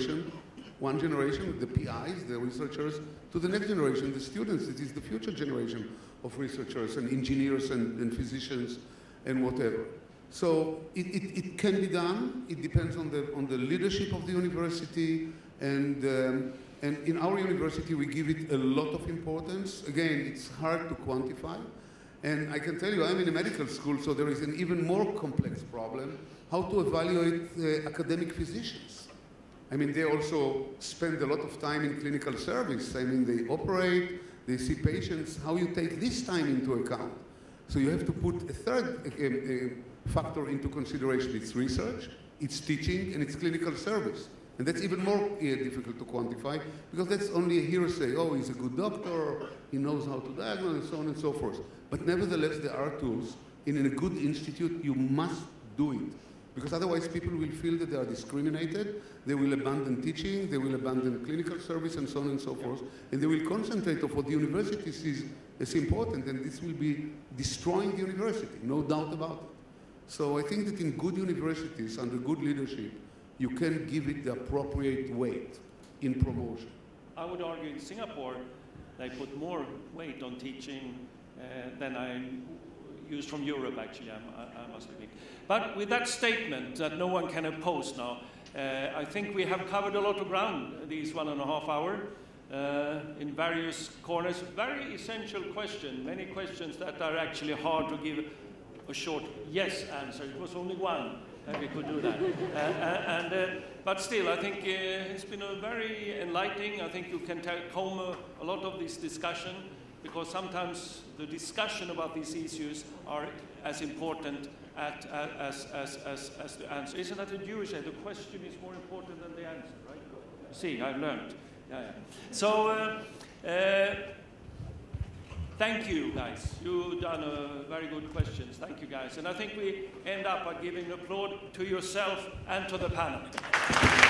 one generation, the PIs, the researchers, to the next generation, the students. It is the future generation of researchers and engineers and physicians and whatever. So it can be done. It depends on the leadership of the university, and in our university we give it a lot of importance. Again, it's hard to quantify, and I can tell you, I'm in a medical school, so there is an even more complex problem: how to evaluate academic physicians. I mean, they also spend a lot of time in clinical service. I mean, they operate, they see patients. How you take this time into account? So you have to put a third factor into consideration. It's research, it's teaching, and it's clinical service. And that's even more difficult to quantify, because that's only a hearsay. Oh, he's a good doctor, he knows how to diagnose, and so on and so forth. But nevertheless, there are tools. In a good institute, you must do it, because otherwise people will feel that they are discriminated, they will abandon teaching, they will abandon clinical service, and so on and so forth, and they will concentrate on what the university sees as important, and this will be destroying the university, no doubt about it. So I think that in good universities, under good leadership, you can give it the appropriate weight in promotion. I would argue in Singapore, they put more weight on teaching than I used from Europe, actually, I must admit. But with that statement that no one can oppose now, I think we have covered a lot of ground these 1.5 hours in various corners. Very essential question, many questions that are actually hard to give a short yes answer. It was only one, and we could do that. But still, I think it's been a very enlightening. I think you can take home a lot of this discussion, because sometimes the discussion about these issues are as important as the answer. Isn't that a Jewish saying? The question is more important than the answer, right? See, I've learned. Yeah. So, thank you, guys. You've done very good questions. Thank you, guys. And I think we end up by giving applause to yourself and to the panel.